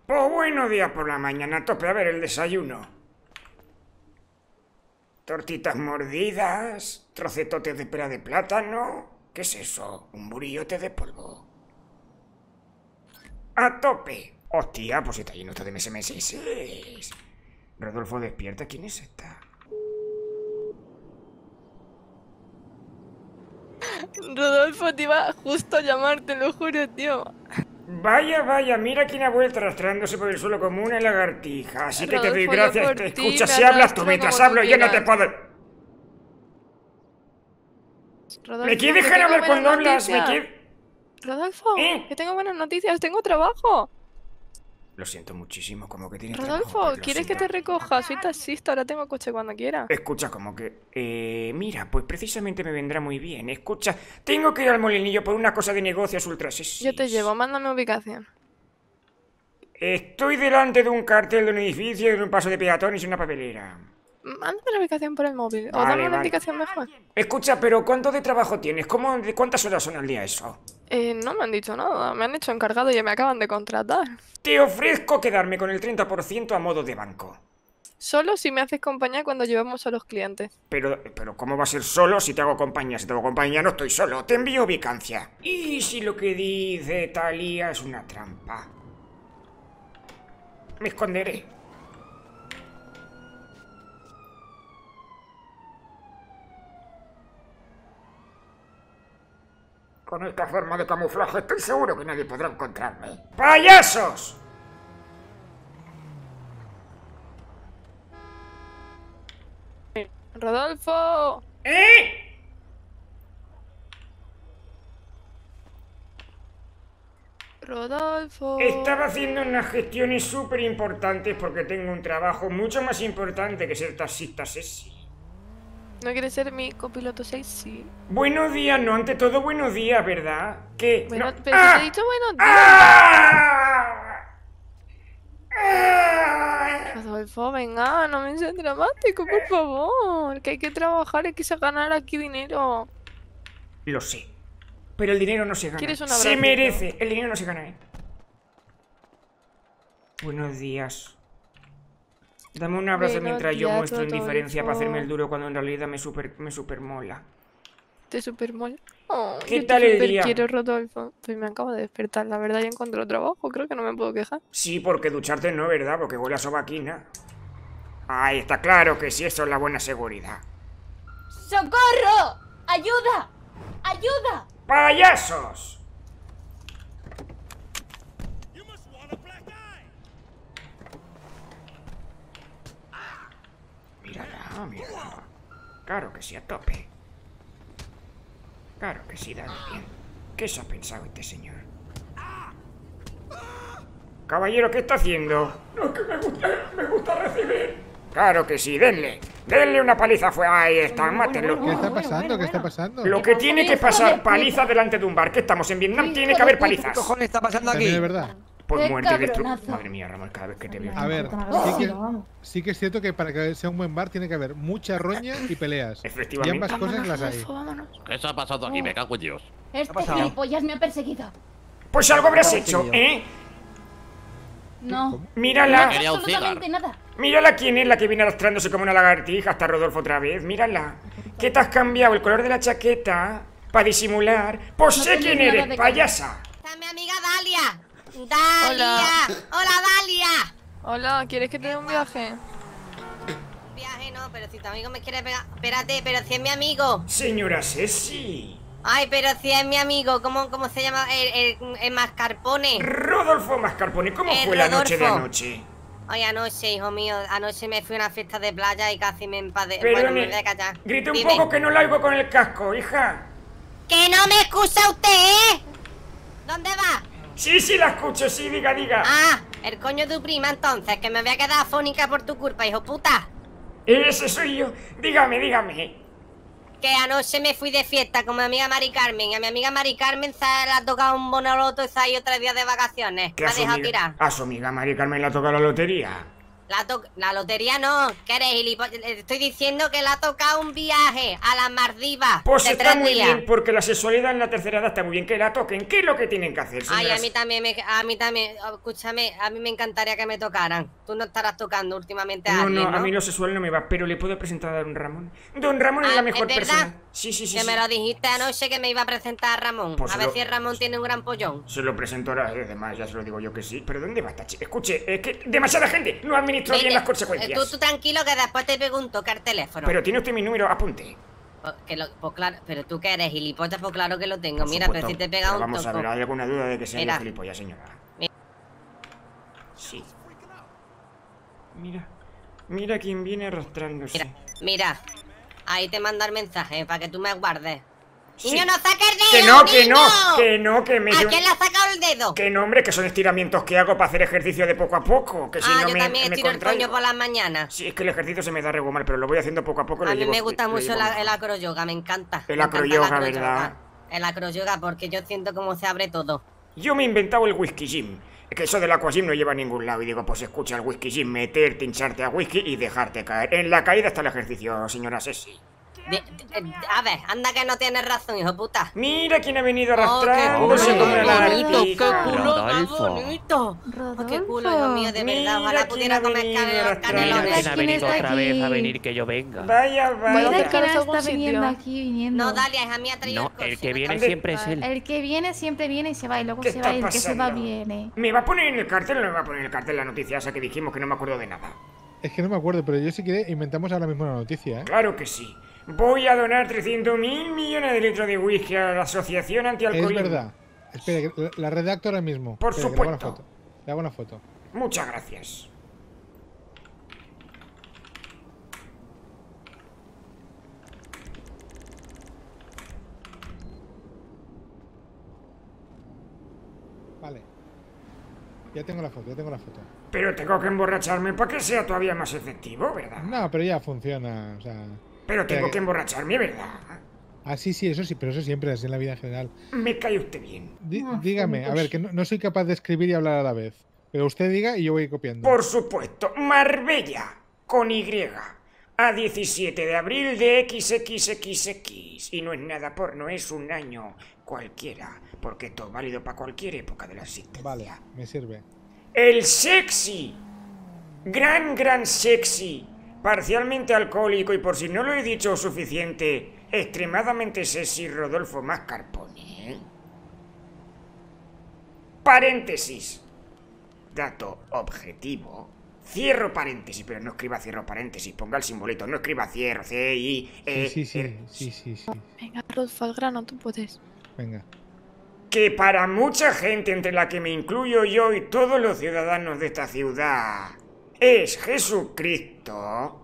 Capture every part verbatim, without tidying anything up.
Pues buenos días por la mañana, a tope, a ver el desayuno. Tortitas mordidas, trocetotes de pera de plátano. ¿Qué es eso? ¿Un burillote de polvo? ¡A tope! Hostia, pues está lleno esto de ese meses. Rodolfo, despierta. ¿Quién es esta? Rodolfo, te iba justo a llamar, te lo juro, tío. Vaya, vaya, mira quién ha vuelto arrastrándose por el suelo como una lagartija. Así que Rodolfo, te doy yo gracias. por Te ti escucha, me si hablas tú arrastro mientras como tú hablo, yo no te quieras. puedo... Rodolfo, ¿Me quieres que dejar tengo hablar buenas cuando hablas? ¿Me noticias. quieres...? Rodolfo, ¿Eh? que tengo buenas noticias, tengo trabajo. Lo siento muchísimo, como que tienes Rodolfo, trabajo, pues, ¿quieres lo que te siento. recoja? Soy taxista, ahora tengo coche cuando quiera. Escucha, como que... Eh, mira, pues precisamente me vendrá muy bien. Escucha, tengo que ir al molinillo por una cosa de negocios ultra sexys. Yo te llevo, mándame ubicación. Estoy delante de un cartel de un edificio, de un paso de peatones y una papelera. Mándame la ubicación por el móvil, o Vale, dame una vale. indicación mejor. Escucha, pero ¿cuánto de trabajo tienes? ¿Cómo, de cuántas horas son al día eso? Eh, no me han dicho nada, me han hecho encargado y ya me acaban de contratar. Te ofrezco quedarme con el treinta por ciento a modo de banco. Solo si me haces compañía cuando llevamos a los clientes. Pero, pero ¿cómo va a ser solo si te hago compañía? Si te hago compañía no estoy solo, te envío ubicancia. Y si lo que dice Thalía es una trampa. Me esconderé. Con esta forma de camuflaje estoy seguro que nadie podrá encontrarme. ¡Payasos! ¡Rodolfo! ¿Eh? ¡Rodolfo! Estaba haciendo unas gestiones súper importantes porque tengo un trabajo mucho más importante que ser taxista sexy. ¿No quieres ser mi copiloto sexy? Buenos días, no, ante todo buenos días, ¿verdad? ¿Qué? Bueno, No. pero si ¡Ah! te he dicho buenos días. ¡Ah! ¡Ah! Rodolfo, venga, no me seas dramático, por favor. Que hay que trabajar, hay que ganar aquí dinero. Lo sé, pero el dinero no se gana. ¿Quieres un Se abracito? merece, el dinero no se gana, ¿eh? Buenos días. Dame un abrazo Buenos mientras yo días, muestro indiferencia para hacerme el Rodolfo. duro cuando en realidad me super, me super mola. Te super mola. Oh, ¿Qué yo tal te el super día? quiero, Rodolfo. Pues me acabo de despertar, la verdad ya encontré trabajo, creo que no me puedo quejar. Sí, porque ducharte no, ¿verdad? Porque huele a sobaquina. Ay, está claro que sí, eso es la buena seguridad. ¡Socorro! ¡Ayuda! ¡Ayuda! ¡Payasos! Mírala, mírala. Claro que sí, a tope. Claro que sí, dale bien. ¿Qué se ha pensado este señor? Caballero, ¿qué está haciendo? No, que me gusta, me gusta recibir. Claro que sí, denle. Denle una paliza fuera. Ahí está, mátenlo. ¿Qué está pasando? ¿Qué está pasando? Lo que tiene que pasar, paliza delante de un bar. ¿Qué estamos en Vietnam? Tiene que haber palizas. ¿Qué cojones está pasando También aquí? es verdad. Por ¡Qué muerte y destrucción. cabronazo! Madre mía, Ramón, cada vez que te veo. A ver, Oh, sí que, vamos. sí que es cierto que para que sea un buen bar tiene que haber mucha roña y peleas. Y Efectivamente. ambas cosas las hay. Rodolfo, vámonos. ¿Qué se ha pasado aquí? Me cago en Dios. Este pasado? gilipollas me ha perseguido. Pues algo habrás hecho, ¿eh? No. ¿Cómo? Mírala. No, Quería un absolutamente cigarro. nada. Mírala quién es la que viene arrastrándose como una lagartija hasta Rodolfo otra vez. Mírala. ¿Qué te has cambiado el color de la chaqueta para disimular? Pues No sé tenéis quién nada eres, de payasa. Está mi amiga Dalia. Dalia. Hola, Dalia. Hola, ¿quieres que te dé un viaje? Viaje no, pero si tu amigo me quiere pegar. Espérate, pero si es mi amigo. Señora Ceci. Ay, pero si es mi amigo. ¿Cómo, cómo se llama? El, el, el mascarpone. Rodolfo Mascarpone, ¿cómo Eh, fue la noche de Rodolfo. anoche? Ay, anoche, hijo mío. Anoche me fui a una fiesta de playa y casi me empadé. Perdone, Bueno, me voy a callar. grite un Dime. poco que no la oigo con el casco, hija. ¡Que no me excusa usted, eh! ¿Dónde va? Sí, sí, la escucho, sí, diga, diga. Ah, el coño de tu prima entonces, que me voy a quedar afónica por tu culpa, hijo puta. Ese soy yo. Dígame, dígame. Que anoche me fui de fiesta con mi amiga Mari Carmen. Y a mi amiga Mari Carmen se le ha tocado un bonoloto y se ha ido tres días de vacaciones. Que Me a ha su dejado amiga, tirar. a su amiga Mari Carmen le ha tocado la lotería. La, to la lotería no, que eres gilipollas. Estoy diciendo que le ha tocado un viaje a las Maldivas. Pues de está tres muy días. bien, porque la sexualidad en la tercera edad está muy bien. Que la toquen, ¿qué es lo que tienen que hacer, señoras? Ay, a mí también, me, a mí también, escúchame, a mí me encantaría que me tocaran. Tú no estarás tocando últimamente a No, alguien, no, ¿no? a mí lo sexual no me va, pero le puedo presentar a don Ramón. Don Ramón es Ah, la mejor ¿es verdad? persona. Sí, sí, sí. Que sí. me lo dijiste anoche que me iba a presentar a Ramón. Pues a ver lo- si Ramón tiene un gran pollón. Se lo presento ahora, eh, además, ya se lo digo yo que sí. ¿Pero dónde va esta chica? Escuche, es que demasiada gente, no administro bien Vete, las consecuencias. Tú, tú tranquilo que después te pregunto que el teléfono. Pero tiene usted mi número, apunte. Pues, que lo, pues claro, pero tú que eres gilipollas, pues claro que lo tengo. Por Mira, supuesto. pero si te pega Pero un vamos a toco. ver, ¿hay alguna duda de que sea Mira. yo gilipollas, señora? Mira. Sí. Mira, mira quién viene arrastrándose. Mira, mira. Ahí te manda el mensaje para que tú me guardes. Sí. ¡Niño, no saques el Que dedo! no, que niño! no, que no, que me... ¿A quién le ha sacado el dedo? Que no, hombre, que son estiramientos que hago para hacer ejercicio de poco a poco. Que si ah, no yo me, también me estiro el contraigo. coño por las mañanas. Sí, es que el ejercicio se me da rego mal, pero lo voy haciendo poco a poco. lo A mí llevo- me gusta lo mucho llevo la- mejor. el acroyoga, me encanta. El Me encanta acroyoga, ¿verdad? El acroyoga, porque yo siento cómo se abre todo. Yo me he inventado el whisky gym. Es que eso del aqua gym no lleva a ningún lado. Y digo, pues escucha el whisky gym, meterte, hincharte a whisky y dejarte caer. En la caída está el ejercicio, señora Ceci. De- de- a ver, anda que no tienes razón, hijo puta. Mira quién ha venido Oh, qué arrastrándose culo como más una bonito, qué lagartija. culo más Rodolfo. bonito. Oh, Rodolfo. qué culo, hijo mío, de Mira verdad. Ojalá quién pudiera ha comer venido cane- arrastrando. Mira canelones. quién ha ¿Quién venido está otra vez a aquí? venir que yo venga. Vaya, Mira vaya. que quién es algún está viniendo sitio. aquí, viniendo. No, Dalia, hija mía, ha traído No, coche, el que no viene ¿Dónde? siempre es él. El que viene siempre viene y se va, y luego ¿Qué se va, y está el que se va pasando? viene. ¿Me va a poner en el cartel o no me va a poner en el cartel la noticia esa que dijimos que no me acuerdo de nada? Es que no me acuerdo, pero yo si quiere inventamos ahora mismo una noticia, ¿eh? Claro que sí. Voy a donar trescientos mil millones de litros de whisky a la Asociación Es Antialcoholismo. verdad. Espera, que la, la redacto ahora mismo. Por Espera, que le hago una supuesto. foto. Le hago una foto. Muchas gracias. Vale. Ya tengo la foto, ya tengo la foto. Pero tengo que emborracharme para que sea todavía más efectivo, ¿verdad? No, pero ya funciona, o sea... Pero tengo Espera, que emborracharme, ¿verdad? Ah, sí, sí, eso sí, pero eso siempre, así en la vida en general. Me cae usted bien. Di- Ah, dígame, a pues- ver, que no, no soy capaz de escribir y hablar a la vez. Pero usted diga y yo voy copiando. Por supuesto, Marbella, con Y, a diecisiete de abril de XXXX. Y no es nada porno, es un año cualquiera, porque esto es válido para cualquier época de la existencia. Vale, me sirve. El sexy, gran, gran sexy, parcialmente alcohólico y por si no lo he dicho suficiente, extremadamente sexy Rodolfo Mascarpone. Paréntesis. Dato objetivo. Cierro paréntesis, pero no escriba cierro paréntesis, ponga el simbolito, no escriba cierro, C I E Sí, sí, sí, R. sí, sí, sí. Venga, Rodolfo, al grano, tú puedes. Venga. Que para mucha gente, entre la que me incluyo yo y todos los ciudadanos de esta ciudad, es Jesucristo,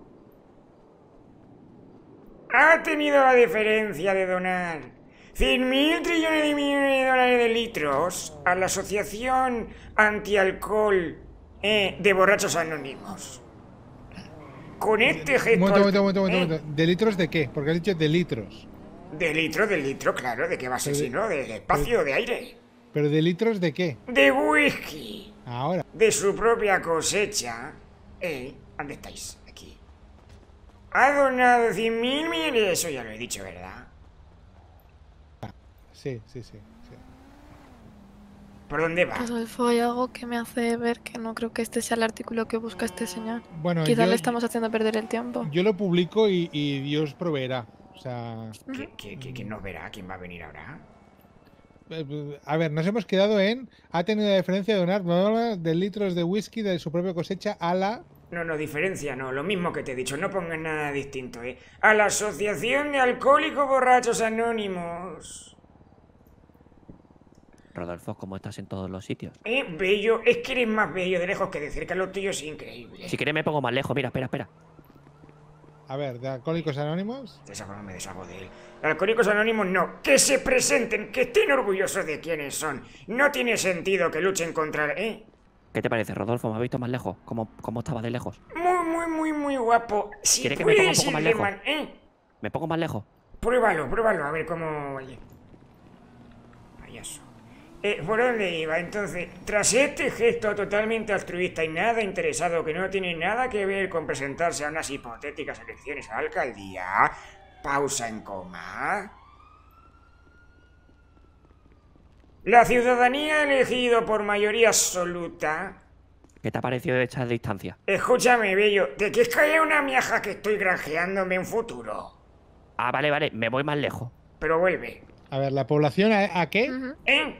ha tenido la diferencia de donar cien mil trillones de millones de dólares de litros a la Asociación Antialcohol eh, de Borrachos Anónimos. Con este Un gesto... momento, un momento, un momento, un ¿eh? momento. ¿De litros de qué? Porque has dicho de litros. De litro, de litro, claro, ¿de qué va a ser Pero de- si no? De, de espacio, de aire. ¿Pero de litros de qué? De whisky. Ahora. De su propia cosecha. Eh, ¿dónde estáis? Aquí. Ha donado cien mil millones. Eso ya lo he dicho, ¿verdad? Sí, sí, sí. sí. ¿Por dónde va? Rodolfo, hay algo que me hace ver que no creo que este sea el artículo que busca este señor. Bueno, Quizás yo, le estamos haciendo perder el tiempo. yo lo publico y, y Dios proveerá. O sea, ¿Qui- qui- qui- ¿Quién nos verá? ¿Quién va a venir ahora? eh, a ver, nos hemos quedado en. Ha tenido la diferencia de donar bla, bla, bla, de litros de whisky de su propia cosecha a la. No, no, diferencia, no. Lo mismo que te he dicho. No pongas nada distinto, ¿eh? A la Asociación de Alcohólicos Borrachos Anónimos. Rodolfo, ¿cómo estás en todos los sitios? Eh, bello. Es que eres más bello de lejos que de cerca. Lo tuyo es increíble. Si quieres me pongo más lejos, mira, espera, espera. A ver, de Alcohólicos Anónimos. De esa forma me deshago de él. Alcohólicos Anónimos no. Que se presenten, que estén orgullosos de quiénes son. No tiene sentido que luchen contra... ¿Eh? ¿Qué te parece, Rodolfo? ¿Me has visto más lejos? ¿Cómo, cómo estaba de lejos? Muy, muy, muy, muy guapo. Si ¿Quiere que me ponga un puedes poco más irle lejos? man- ¿Eh? ¿Me pongo más lejos? Pruébalo, pruébalo. A ver cómo... Oye. Payaso. Eh, ¿Por dónde iba? Entonces, tras este gesto totalmente altruista y nada interesado, que no tiene nada que ver con presentarse a unas hipotéticas elecciones a la alcaldía, pausa en coma. La ciudadanía ha elegido por mayoría absoluta... ¿Qué te ha parecido de esta distancia? Escúchame, bello, ¿de qué es que hay una miaja que estoy granjeándome un futuro? Ah, vale, vale, me voy más lejos. Pero vuelve. A ver, ¿la población a, a qué? Ujú. ¿Eh?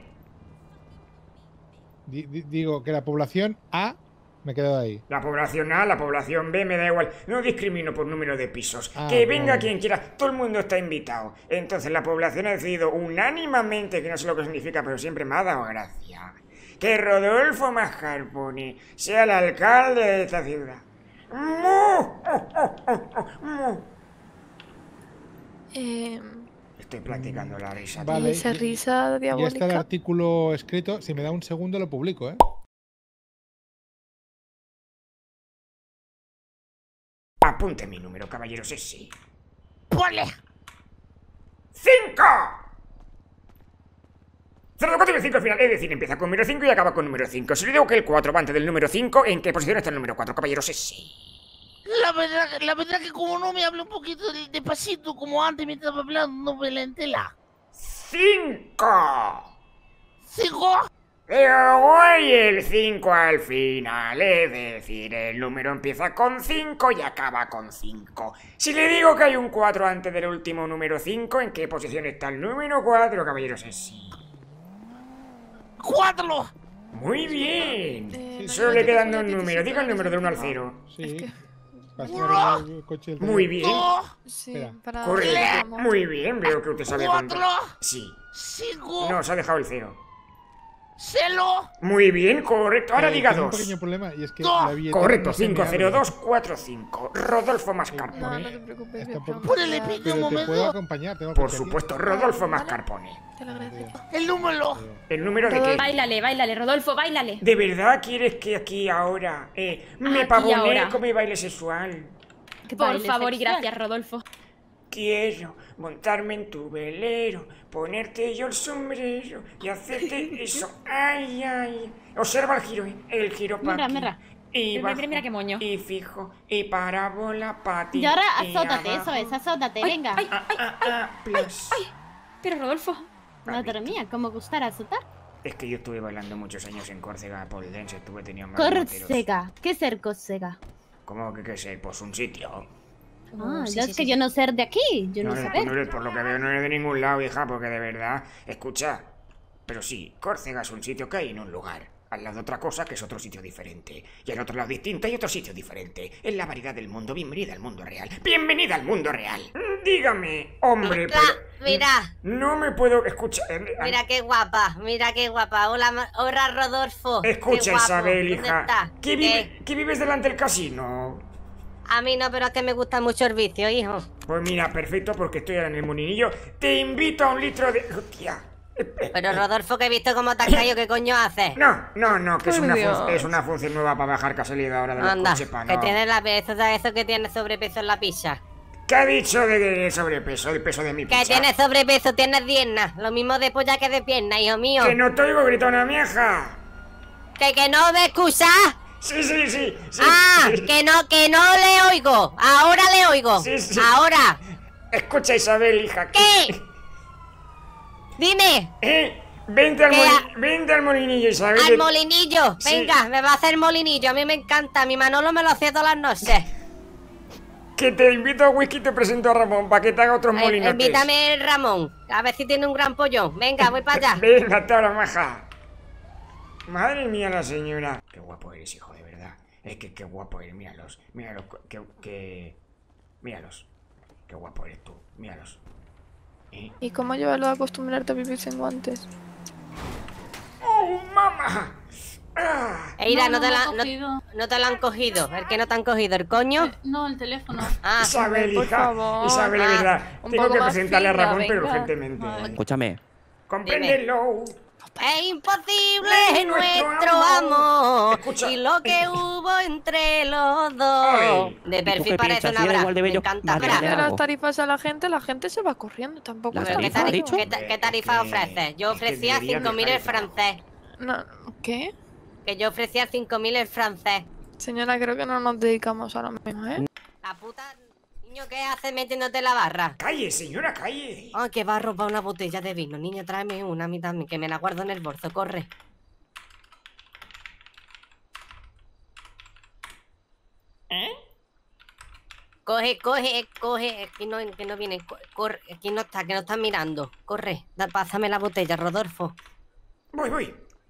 Di- di- digo que la población A me he quedado ahí. La población A, la población B, me da igual. No discrimino por número de pisos. Ah, que venga vale. quien quiera, todo el mundo está invitado. Entonces la población ha decidido unánimamente, que no sé lo que significa, pero siempre me ha dado gracia, que Rodolfo Mascarpone sea el alcalde de esta ciudad. ¡Mu! ¡Mu! Eh, Estoy practicando la risa. Vale. esa ya- risa Ya está el diabólica. artículo escrito. Si me da un segundo lo publico, ¿eh? Apunte mi número, caballeros, es sí. ¡Ponle! ¡Cinco! cero, cuatro y el cinco al final, es decir, empieza con número cinco y acaba con número cinco. Si le digo que el cuatro va antes del número cinco, ¿en qué posición está el número cuatro, caballeros? Es sí. La verdad, la verdad que como no me habla un poquito de- despacito como antes me estaba hablando, no me la entela. ¡Cinco! ¿Sigo? Pero voy el cinco al final, es decir, el número empieza con cinco y acaba con cinco. Si le digo que hay un cuatro antes del último número cinco, ¿en qué posición está el número cuatro, caballeros? Es sí. ¡Cuatro! Muy bien. Eh, no Solo llevo le quedan teléfono, dos números. Diga el número del uno al cero. Sí. Vas a Uno. poner el coche del Muy teléfono. bien. ¡Dos! Sí, Espera. para... Correcto. Muy bien, veo que usted sabe ¡Cuatro! contar. Sí. ¡Cinco! No, se ha dejado el cero. ¡Celo! Muy bien, correcto. Ahora Eh, diga tengo un dos. pequeño problema y es que Dos. la billetera Correcto, no se me cinco cero abre. dos cuatro cinco. Rodolfo Mascarpone. No, no te preocupes. Está voy a por- Ponele preguntar. pico. Pero Un te puedo momento. acompañar. Tengo el Por coche aquí. supuesto, Rodolfo Mascarpone. Te lo agradezco. ¡El número! ¿El número de Todo- qué? Báilale, báilale, Rodolfo, báilale. ¿De verdad quieres que aquí ahora eh, me Aquí pavonee ahora. con mi baile sexual? ¿Qué Por baile favor y sexual? gracias, Rodolfo. Quiero montarme en tu velero, ponerte yo el sombrero y hacerte eso. Ay, ay. Observa el giro, ¿eh? El giro para Mira, aquí. mira. Y Mira, bajo, mira, mira qué moño. y fijo, y parábola para ti. Y ahora y azótate, eso abajo. es, azótate, venga. Ay, Ah, ah, ah, plus. pero Rodolfo. Madre mía, ¿cómo gustará azotar? Es que yo estuve bailando muchos años en Córcega, pole dance, estuve teniendo más moteros. Córcega. ¿Qué es ser Córcega? ¿Cómo que qué sé? Pues un sitio. Ah, sí, yo sí, es que sí. yo no ser de aquí, yo No, no, eres, sé. no eres, por lo que veo, no eres de ningún lado, hija, porque de verdad, escucha. Pero sí, Córcega es un sitio que hay en un lugar. Al lado de otra cosa que es otro sitio diferente. Y al otro lado distinto hay otro sitio diferente. Es la variedad del mundo. Bienvenida al mundo real. ¡Bienvenida al mundo real! Mm, Dígame, hombre, Ah, pero... mira. No me puedo escuchar... eh, Mira qué guapa, mira qué guapa. Hola, ma- hola Rodolfo. Escucha, Qué guapo. Isabel, ¿Dónde hija. estás? ¿Qué, ¿Qué? vive- ¿Qué vives delante del casino? A mí no, pero es que me gusta mucho el vicio, hijo. Pues mira, perfecto, porque estoy ahora en el molinillo. Te invito a un litro de... Hostia. Pero Rodolfo, que he visto cómo te has caído, ¿qué coño haces? No, no, no, que es Por una, Dios. fun- es una función nueva para bajar que ha salido ahora de los Anda, coches para que no... tienes la eso, eso que tienes sobrepeso en la pizza. ¿Qué ha dicho de que el sobrepeso, el peso de mi Que pizza? tienes sobrepeso, tienes piernas. Lo mismo de polla que de pierna, hijo mío. Que no te oigo, grita una vieja. Que, que no me excusas. Sí, sí, sí, sí. Ah, sí. que no, que no le oigo. Ahora le oigo. Sí, sí. Ahora. Escucha, Isabel, hija. ¿Qué? Dime. ¿Eh? Vente al, ¿Qué moli- ha- vente al molinillo, Isabel. Al molinillo. Sí. Venga, me va a hacer molinillo. A mí me encanta. Mi Manolo me lo hacía todas las noches. Que te invito a whisky y te presento a Ramón para que te haga otros Eh, molinotes. Invítame Ramón. A ver si tiene un gran pollón. Venga, voy para allá. Venga, hasta ahora, maja. Madre mía, la señora. Qué guapo eres, hijo, de verdad. Es que qué guapo eres, míralos. Míralos, que... que... Míralos. Qué guapo eres tú, míralos. ¿Eh? ¿Y cómo llevarlo a acostumbrarte a vivir sin guantes? ¡Oh, mamá! Ah, Eira, no, no te me la, ha no, cogido. no te lo han cogido. ¿El que no te han cogido? ¿El coño? Eh, no, el teléfono. Ah, Isabel, por hija. favor. Isabel, de Ah, verdad. un Tengo poco que más presentarle a fina, Ramón, pero venga. urgentemente. Vale. Escúchame, Compréndelo. Es imposible nuestro nuestro amor. amor Escucha. y lo que hubo entre los dos. Ay. De ¿Y tú perfil qué parece piensas? una Si era bra. igual de Me bello, encanta. más de Espera, bello. De las algo. tarifas a la gente, la gente se va corriendo. Tampoco ¿La es ¿Pero ¿qué, tarifa, ha tari- dicho? qué ta- qué tarifa Es que- ofreces? Yo es que ofrecía debería cinco mil el dejar de francés. No, ¿qué? Que yo ofrecía cinco mil el francés. Señora, creo que no nos dedicamos ahora mismo, ¿eh? La puta... Niño, ¿qué haces metiéndote en la barra? Calle, señora, calle. Ay, que barro para una botella de vino. Niño, tráeme una a mí también, que me la guardo en el bolso. Corre. ¿Eh? Coge, coge, coge. Que no, que no viene. co- Corre. Aquí no está, que no está mirando. Corre. Da, pásame la botella, Rodolfo. Voy, voy.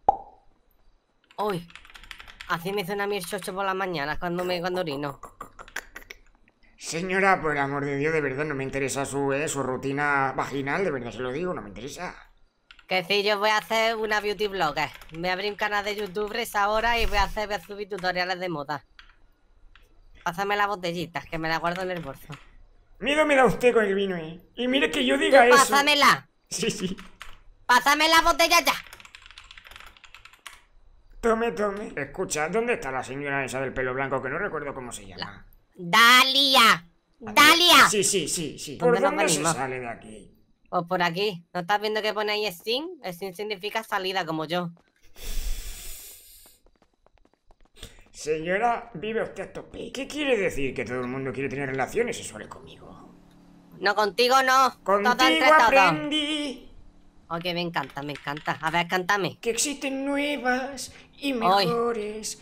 Uy. Así me suena a mí el chocho por las mañanas cuando me cuando orino. Señora, por el amor de Dios, de verdad no me interesa su, eh, su rutina vaginal, de verdad se lo digo, no me interesa. Que sí, yo voy a hacer una beauty blogger. Voy a abrir un canal de youtubers ahora y voy a hacer, voy a subir tutoriales de moda. Pásame las botellitas, que me las guardo en el bolso. Miedo me da usted con el vino, eh. Y mire que yo Tú diga eso. pásamela. Sí, sí. Pásame la botella ya. Tome, tome. Escucha, ¿dónde está la señora esa del pelo blanco? Que no recuerdo cómo se llama. Dalia. Dalia. Sí, sí, sí, sí. ¿Dónde ¿Por nos dónde se venimos? sale de aquí? Pues por aquí. ¿No estás viendo que pone ahí Steam? Steam significa salida, como yo. Señora, vive usted a tope. ¿Qué quiere decir? ¿Que todo el mundo quiere tener relaciones sexuales conmigo? No, contigo no. Todo entre Contigo todos. aprendí Ok, me encanta, me encanta. A ver, cántame. que existen nuevas y Ay. mejores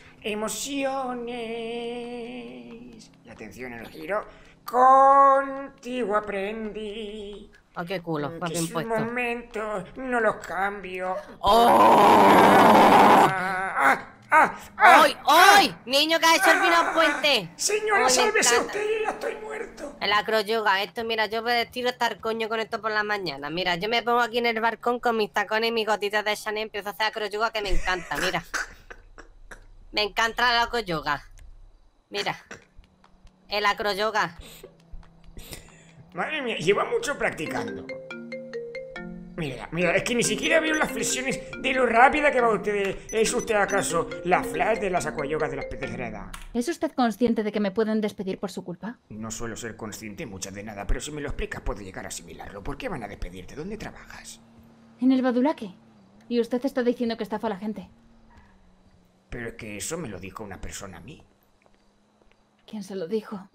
emociones. Y atención en el giro. Contigo aprendí Oh, qué culo. Pues que bien sus puesto. momentos no los cambio. ¡Oh! Ah, ah, ah, ah, ¡Ay, ay! Niño que ha hecho el vino al puente. Señora, Ay, me sálvese encanta. usted, ya estoy muerto. El acroyoga, esto, mira, yo me tiro a estar coño con esto por la mañana. Mira, yo me pongo aquí en el balcón con mis tacones y mis gotitas de Chanel y empiezo a hacer acroyoga que me encanta, mira. Me encanta el acroyoga. Mira. El acroyoga. Madre mía, lleva mucho practicando. Mira, mira, es que ni siquiera veo las flexiones de lo rápida que va usted. ¿Es usted acaso la flash de las acuayogas de las tercera edad? ¿Es usted consciente de que me pueden despedir por su culpa? No suelo ser consciente muchas de nada, pero si me lo explicas puedo llegar a asimilarlo. ¿Por qué van a despedirte? ¿Dónde trabajas? En el Badulaque. Y usted está diciendo que estafa a la gente. Pero es que eso me lo dijo una persona a mí. ¿Quién se lo dijo?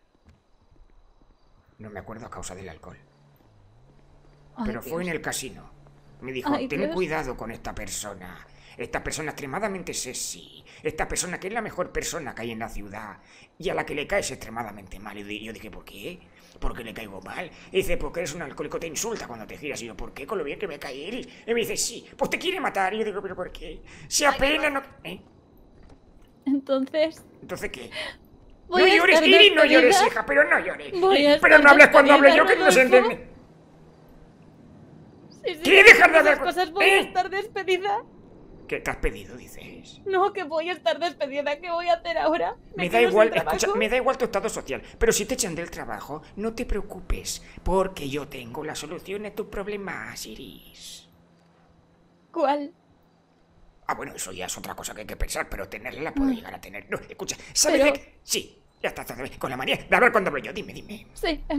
No me acuerdo a causa del alcohol. Ay, Pero fue en Dios. el casino. Me dijo, Ay, ten Dios. cuidado con esta persona. Esta persona extremadamente sexy. Esta persona que es la mejor persona que hay en la ciudad. Y a la que le caes extremadamente mal. Y di- yo dije, ¿por qué? ¿Por qué le caigo mal? Y dice, porque eres un alcohólico, te insulta cuando te giras. Y yo, ¿por qué? Con lo bien que me cae él. Y me dice, sí, pues te quiere matar. Y yo digo, ¿pero por qué? Se apena, no... ¿Eh? Entonces, ¿Entonces qué? voy No a llores, estar Iris, no llores, despedida. hija, pero no llores. Voy a Pero estar no hables cuando hablo yo, despedida, que no se Rodolfo. entiende. Sí, sí, ¿Quieres dejar de esas hablar con- cosas voy a ¿Eh? estar despedida. ¿Qué te has pedido, dices? No, que voy a estar despedida. ¿Qué voy a hacer ahora? Me da quedo sin igual, trabajo? escucha, me da igual tu estado social, pero si te echan del trabajo, no te preocupes, porque yo tengo la solución a tus problemas, Iris. ¿Cuál? Ah, bueno, eso ya es otra cosa que hay que pensar, pero tenerla la puedo Mm. llegar a tener. No, escucha, ¿sabes Pero- de qué? Sí, ya está, está, con la manía de hablar cuando hablo yo, dime, dime. Sí. eh.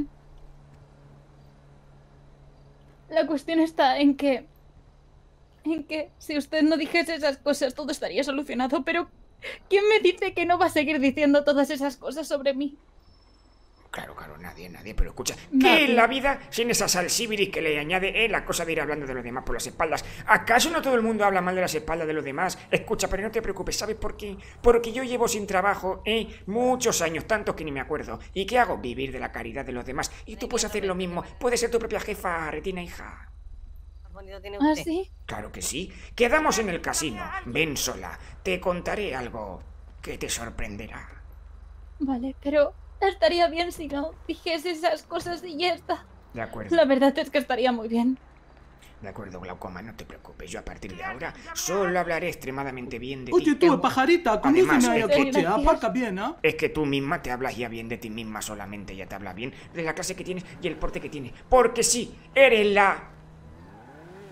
La cuestión está en que... En que si usted no dijese esas cosas todo estaría solucionado, pero... ¿Quién me dice que no va a seguir diciendo todas esas cosas sobre mí? Claro, claro, nadie, nadie, pero escucha, ¿qué Nadie. en la vida sin esa salsibiris que le añade eh, la cosa de ir hablando de los demás por las espaldas? ¿Acaso no todo el mundo habla mal de las espaldas de los demás? Escucha, pero no te preocupes, ¿sabes por qué? Porque yo llevo sin trabajo, eh, muchos años, tantos que ni me acuerdo. ¿Y qué hago? Vivir de la caridad de los demás. Y tú puedes hacer lo mismo, puedes ser tu propia jefa, Retina, hija. Qué bonito tiene ¿Ah, usted. sí? Claro que sí. Quedamos en el casino. Ven sola. Te contaré algo que te sorprenderá. Vale, pero... Estaría bien si no dijese esas cosas y ya está. De acuerdo. La verdad es que estaría muy bien. De acuerdo, Glaucoma, no te preocupes. Yo a partir de ahora solo hablaré extremadamente bien de ti. Oye tú, pajarita, Además, condúceme ahí es al que- coche, aparca bien, ¿ah? Es que tú misma te hablas ya bien de ti misma solamente, ya te hablas bien de la clase que tienes y el porte que tienes. Porque sí, eres la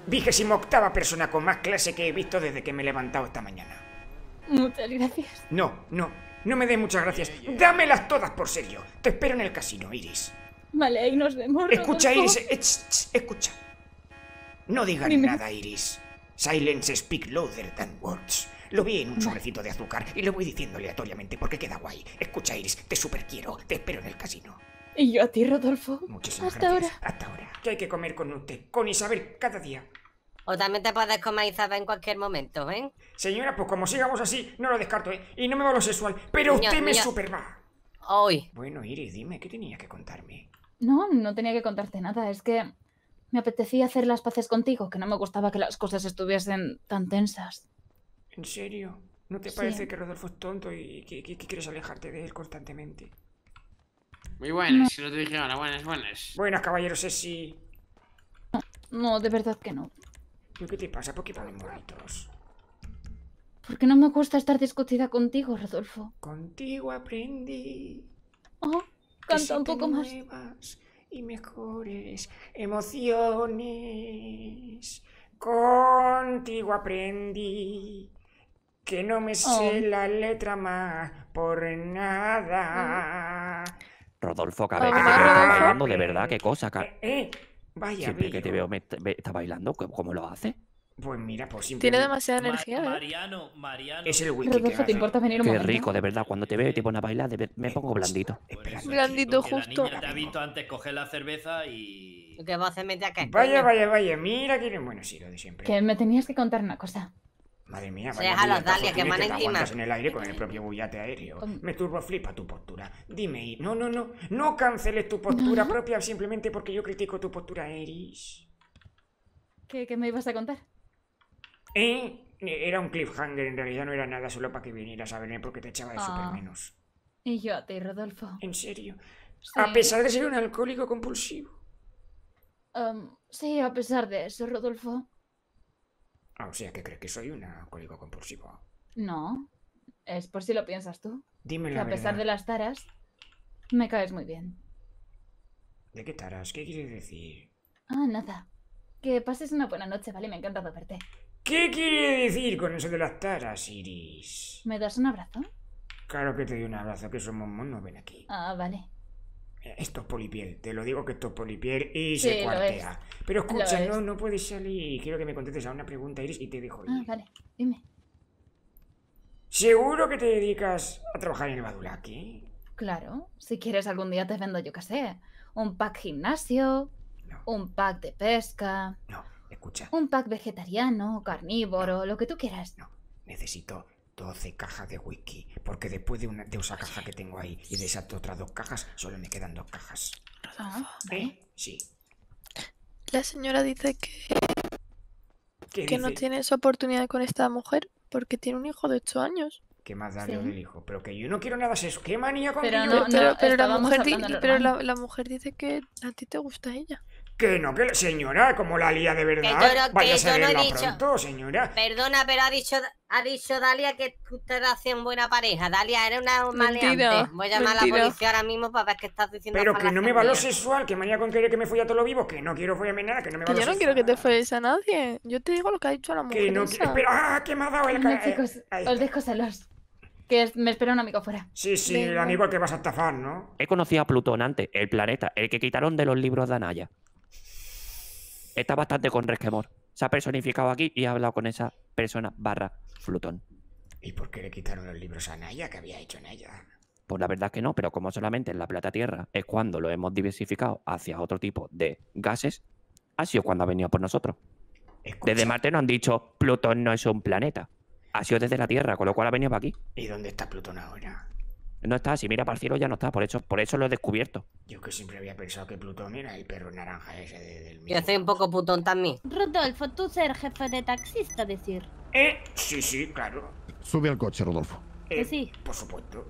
vigésima octava persona con más clase que he visto desde que me he levantado esta mañana. Muchas gracias. No, no, no me des muchas gracias. Dámelas todas por serio. Te espero en el casino, Iris. Vale, ahí nos vemos. Escucha, Rodolfo. Iris, eh, ch, ch, escucha. No digas Dime. nada, Iris. Silence speak louder than words. Lo vi en un sobrecito de azúcar y lo voy diciendo aleatoriamente porque queda guay. Escucha, Iris, te super quiero. Te espero en el casino. Y yo a ti, Rodolfo. Muchísimas Hasta gracias. ahora. Hasta ahora. Que hay que comer con usted, con Isabel, cada día. O también te puedes comer Isabel en cualquier momento, ¿eh? Señora, pues como sigamos así, no lo descarto, ¿eh? Y no me va lo sexual, pero Niña, usted me niña. super va. Hoy. Bueno, Iris, dime, ¿qué tenía que contarme? No, no tenía que contarte nada. Es que me apetecía hacer las paces contigo, que no me gustaba que las cosas estuviesen tan tensas. ¿En serio? ¿No te Sí. parece que Rodolfo es tonto y que, que- que quieres alejarte de él constantemente? Muy buenas, si no te dije ahora, buenas, buenas. Buenas, caballeros, Ceci. No, de verdad que no. ¿Y qué te pasa? ¿Por qué ponen morritos? Porque no me gusta estar discutida contigo, Rodolfo. Contigo aprendí Oh, que canta un siempre poco más. nuevas y mejores emociones. Contigo aprendí que no me sé Oh. la letra más por nada. Rodolfo, que a Ah, ver, que te Rodolfo. veo bailando, de verdad, qué cosa. ca- Eh, eh, vaya, Siempre que te bello. veo me, me- está bailando, ¿cómo cómo lo hace? Pues mira, pues Tiene simplemente demasiada energía, ¿eh? Mariano, Mariano. es el wiki que Rodolfo, ¿te hace. importa venir un Qué momento? rico, de verdad, cuando te veo y te pones a bailar, de ver- me pongo blandito. Espera, Blandito Porque justo. La niña te ha visto antes coger la cerveza y... ¿Qué vos se mete acá? Vaya, coño? vaya, vaya, mira que bueno, sí, lo de siempre. Que me tenías que contar una cosa. Madre mía, Sí, vaya déjalo, bulletazo Dalia, que tienes van te encima. aguantas en el aire con el propio bullate aéreo. Com- Me turbo flipa tu postura. Dime, I- no, no, no, no canceles tu postura propia simplemente porque yo critico tu postura, Iris. ¿Qué, qué me ibas a contar? ¿Eh? Era un cliffhanger, en realidad no era nada, solo para que vinieras a verme porque te echaba de Ah. super menos. Y yo a ti, Rodolfo. En serio. Sí. A pesar de ser un alcohólico compulsivo. Um, sí, a pesar de eso, Rodolfo. Ah, o sea, que crees que soy un alcohólico compulsivo. No. Es por si lo piensas tú. Dime Que la a pesar verdad. de las taras, me caes muy bien. ¿De qué taras? ¿Qué quieres decir? Ah, nada. Que pases una buena noche, ¿vale? Me ha encantado verte. ¿Qué quiere decir con eso de las taras, Iris? ¿Me das un abrazo? Claro que te doy un abrazo, que somos monos, ven aquí. Ah, vale. Eh, Esto es polipiel, te lo digo que esto es polipiel y Sí, se lo cuartea. Pero Lo escucha, es. no, no puedes salir. Quiero que me contestes a una pregunta, Iris, y te dejo ir. Ah, vale. Dime. ¿Seguro que te dedicas a trabajar en el Badulaki? Claro. Si quieres algún día te vendo, yo qué sé. Un pack gimnasio. No. Un pack de pesca. No, escucha, Un pack vegetariano, carnívoro, lo que tú quieras. no. Necesito doce cajas de whisky, porque después de, una, de esa caja que tengo ahí y de esas otras dos cajas, solo me quedan dos cajas. Ah, vale. ¿Eh? Sí. La señora dice que, ¿Qué que no dice? tiene esa oportunidad con esta mujer porque tiene un hijo de ocho años. ¿Qué más da Leo Sí. del hijo? Pero que yo no quiero nada eso. ¿Qué manía contigo? Pero Pero, no, pero, pero la, estábamos mujer di- hablando pero la, normal. la mujer dice que a ti te gusta ella. Que no, que la- señora, como la lía de verdad. yo no- que Vaya a yo no he verla dicho- pronto, señora. Perdona, pero ha dicho, ha dicho Dalia que ustedes hacían buena pareja. Dalia, eres una Mentira, maleante. Voy a llamar a la mentira. policía ahora mismo para ver qué estás diciendo. Pero que no me va lo sexual. sexual, que manía con querer que me folle a todos los vivos, que no quiero follarme nada, que no me va Que lo yo no sexual. quiero que te folles a nadie. Yo te digo lo que ha dicho la mujer. Que no esa. quiero. Espera, ¡ah! Que me ha dado el Bueno, ca- eh, chicos, ahí os está. dejo solos. Que es- me espera un amigo fuera. Sí, sí, el Venga. amigo al que vas a estafar, ¿no? He conocido a Plutón antes, el planeta, el que quitaron de los libros de Anaya. Está bastante con resquemor. Se ha personificado aquí y ha hablado con esa persona barra Plutón. ¿Y por qué le quitaron los libros a Naya? ¿Qué había hecho Naya? Pues la verdad es que no, pero como solamente en la Plata Tierra es cuando lo hemos diversificado hacia otro tipo de gases, ha sido cuando ha venido por nosotros. Escucha, Desde Marte nos han dicho Plutón no es un planeta. Ha sido desde la Tierra, con lo cual ha venido para aquí. ¿y dónde está Plutón ahora? No está, si mira para el cielo ya no está, por eso, por eso lo he descubierto. Yo que siempre había pensado que Plutón era el perro naranja ese de- del Yo mismo. soy un poco putón también. Rodolfo, tú ser jefe de taxista, decir. Eh, sí, sí, claro. Sube al coche, Rodolfo. Eh, Que sí. Por supuesto.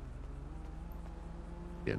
Bien.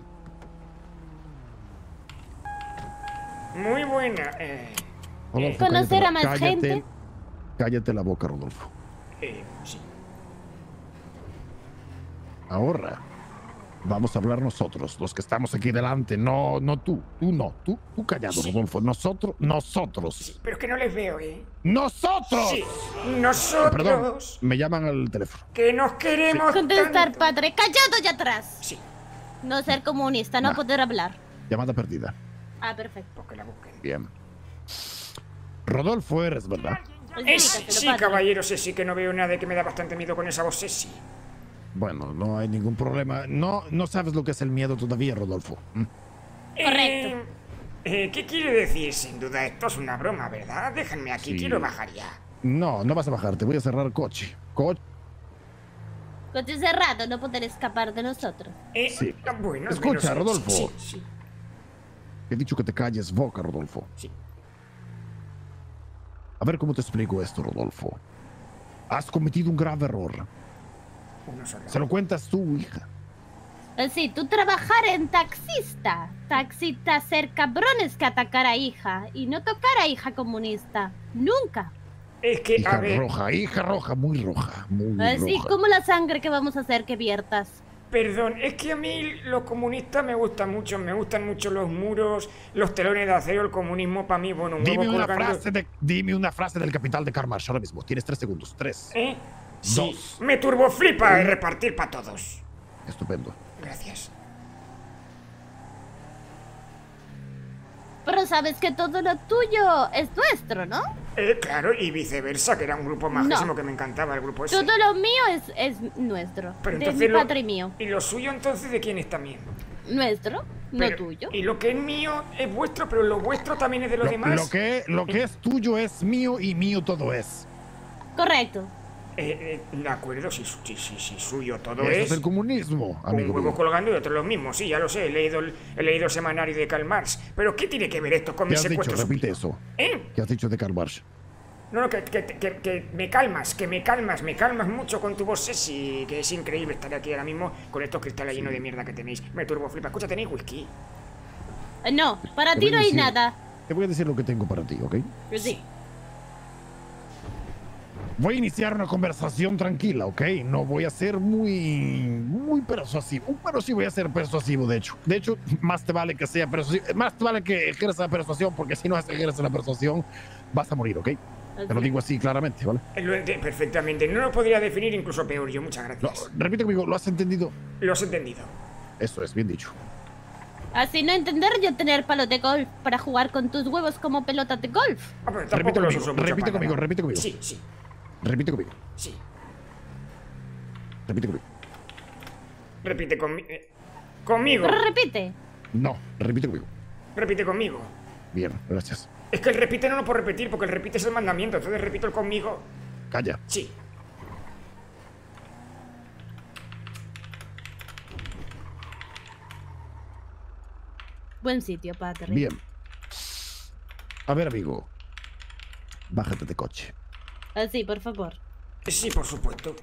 Muy buena. Eh, Rodolfo, Conocer cállate la- a más cállate- gente. Cállate la boca, Rodolfo. eh, sí. Ahorra. Vamos a hablar nosotros, los que estamos aquí delante. No, no tú. Tú no. Tú, tú callado, Sí. Rodolfo. Nosotros, nosotros. Pero es que no les veo, ¿eh? ¡Nosotros! Sí, nosotros. Perdón, me llaman al teléfono. Que nos queremos Contestar, tanto. padre. Callado ya atrás. Sí. No ser comunista, no Nah. poder hablar. Llamada perdida. Ah, perfecto. Que la busquen. Bien. Rodolfo eres, ¿verdad? Es, Explícaselo, sí, padre. caballero, sí, sí, que no veo nada y que me da bastante miedo con esa voz, sí, sí. Bueno, no hay ningún problema. No, no sabes lo que es el miedo todavía, Rodolfo. ¿Mm? Correcto. Eh, eh, ¿Qué quiere decir? Sin duda, esto es una broma, ¿verdad? Déjenme aquí, Sí. quiero bajar ya. No, no vas a bajar. Te voy a cerrar el coche. Co- Coche cerrado, no poder escapar de nosotros. Eh, Sí. ah, Bueno, al Escucha, menos- Rodolfo. Sí, sí, He dicho que te calles boca, Rodolfo. sí. A ver cómo te explico esto, Rodolfo. Has cometido un grave error. Uno solo. Se lo cuentas tú, hija. Eh, Sí, tú trabajar en taxista. Taxista ser cabrones que atacar a hija. Y no tocar a hija comunista. Nunca. Es que, a Hija ver, roja, hija roja, muy roja, muy Así roja. como la sangre que vamos a hacer que viertas. perdón, es que a mí los comunistas me gustan mucho, me gustan mucho los muros, los telones de acero, el comunismo para mí, bueno, un Dime huevo una, colgando- frase de, dime una frase del capital de Karl Marx ahora mismo. Tienes tres segundos. Tres. ¿Eh? Sí, Dos. me turboflipa el repartir para todos. Estupendo. Gracias. Pero sabes que todo lo tuyo es nuestro, ¿no? Eh, claro, y viceversa, que era un grupo majísimo No. que me encantaba, el grupo ese. Todo lo mío es, es nuestro. Pero de entonces mi lo- padre y mío. ¿Y lo suyo entonces de quién es también? Nuestro, no Pero- tuyo. Y lo que es mío es vuestro, pero lo vuestro también es de los Lo, demás. lo que, lo que es tuyo es mío y mío todo es. Correcto. Eh, eh, de acuerdo, si, si, si, si suyo todo Eso es. es el comunismo, Un amigo huevo mío. colgando y otro lo mismo, sí, ya lo sé, he leído el, he leído el semanario de Karl Marx. Pero ¿qué tiene que ver esto con ¿Qué mi has dicho? secuestro? Repite eso. ¿Eh? ¿Qué has dicho de Karl Marx? No, no, que, que, que, que me calmas, que me calmas, me calmas mucho con tu voz, Ceci, que es increíble estar aquí ahora mismo con estos cristales llenos de mierda que tenéis. Me turbo flipa. Escucha, ¿tenéis whisky? Eh, No, para Te ti voy no a hay decir- nada. Te voy a decir lo que tengo para ti, ¿ok? Sí. Voy a iniciar una conversación tranquila, ¿ok? No voy a ser muy, muy persuasivo. Pero sí voy a ser persuasivo, de hecho. De hecho, más te vale que sea persuasivo. Más te vale que ejerza la persuasión, porque si no ejerces la persuasión, vas a morir, ¿ok? Te lo digo así claramente, ¿vale? Eh, Lo ente- perfectamente. No lo podría definir incluso peor yo, muchas No, gracias. repite conmigo, ¿lo has entendido? Lo has entendido. Eso es, bien dicho. Así no entender yo tener palos de golf para jugar con tus huevos como pelotas de golf. Ah, pero tampoco Repite los conmigo, uso mucho repite para conmigo, nada. repite conmigo. Sí, sí, Repite conmigo. sí. Repite conmigo. Repite conmigo. Conmigo. Pero repite. No, repite conmigo. Repite conmigo. Bien, gracias. Es que el repite no lo puedo repetir porque el repite es el mandamiento. Entonces repito el conmigo. Calla. Sí. Buen sitio, padre. Bien. A ver, amigo. Bájate de coche. Así, por favor. Sí, por supuesto.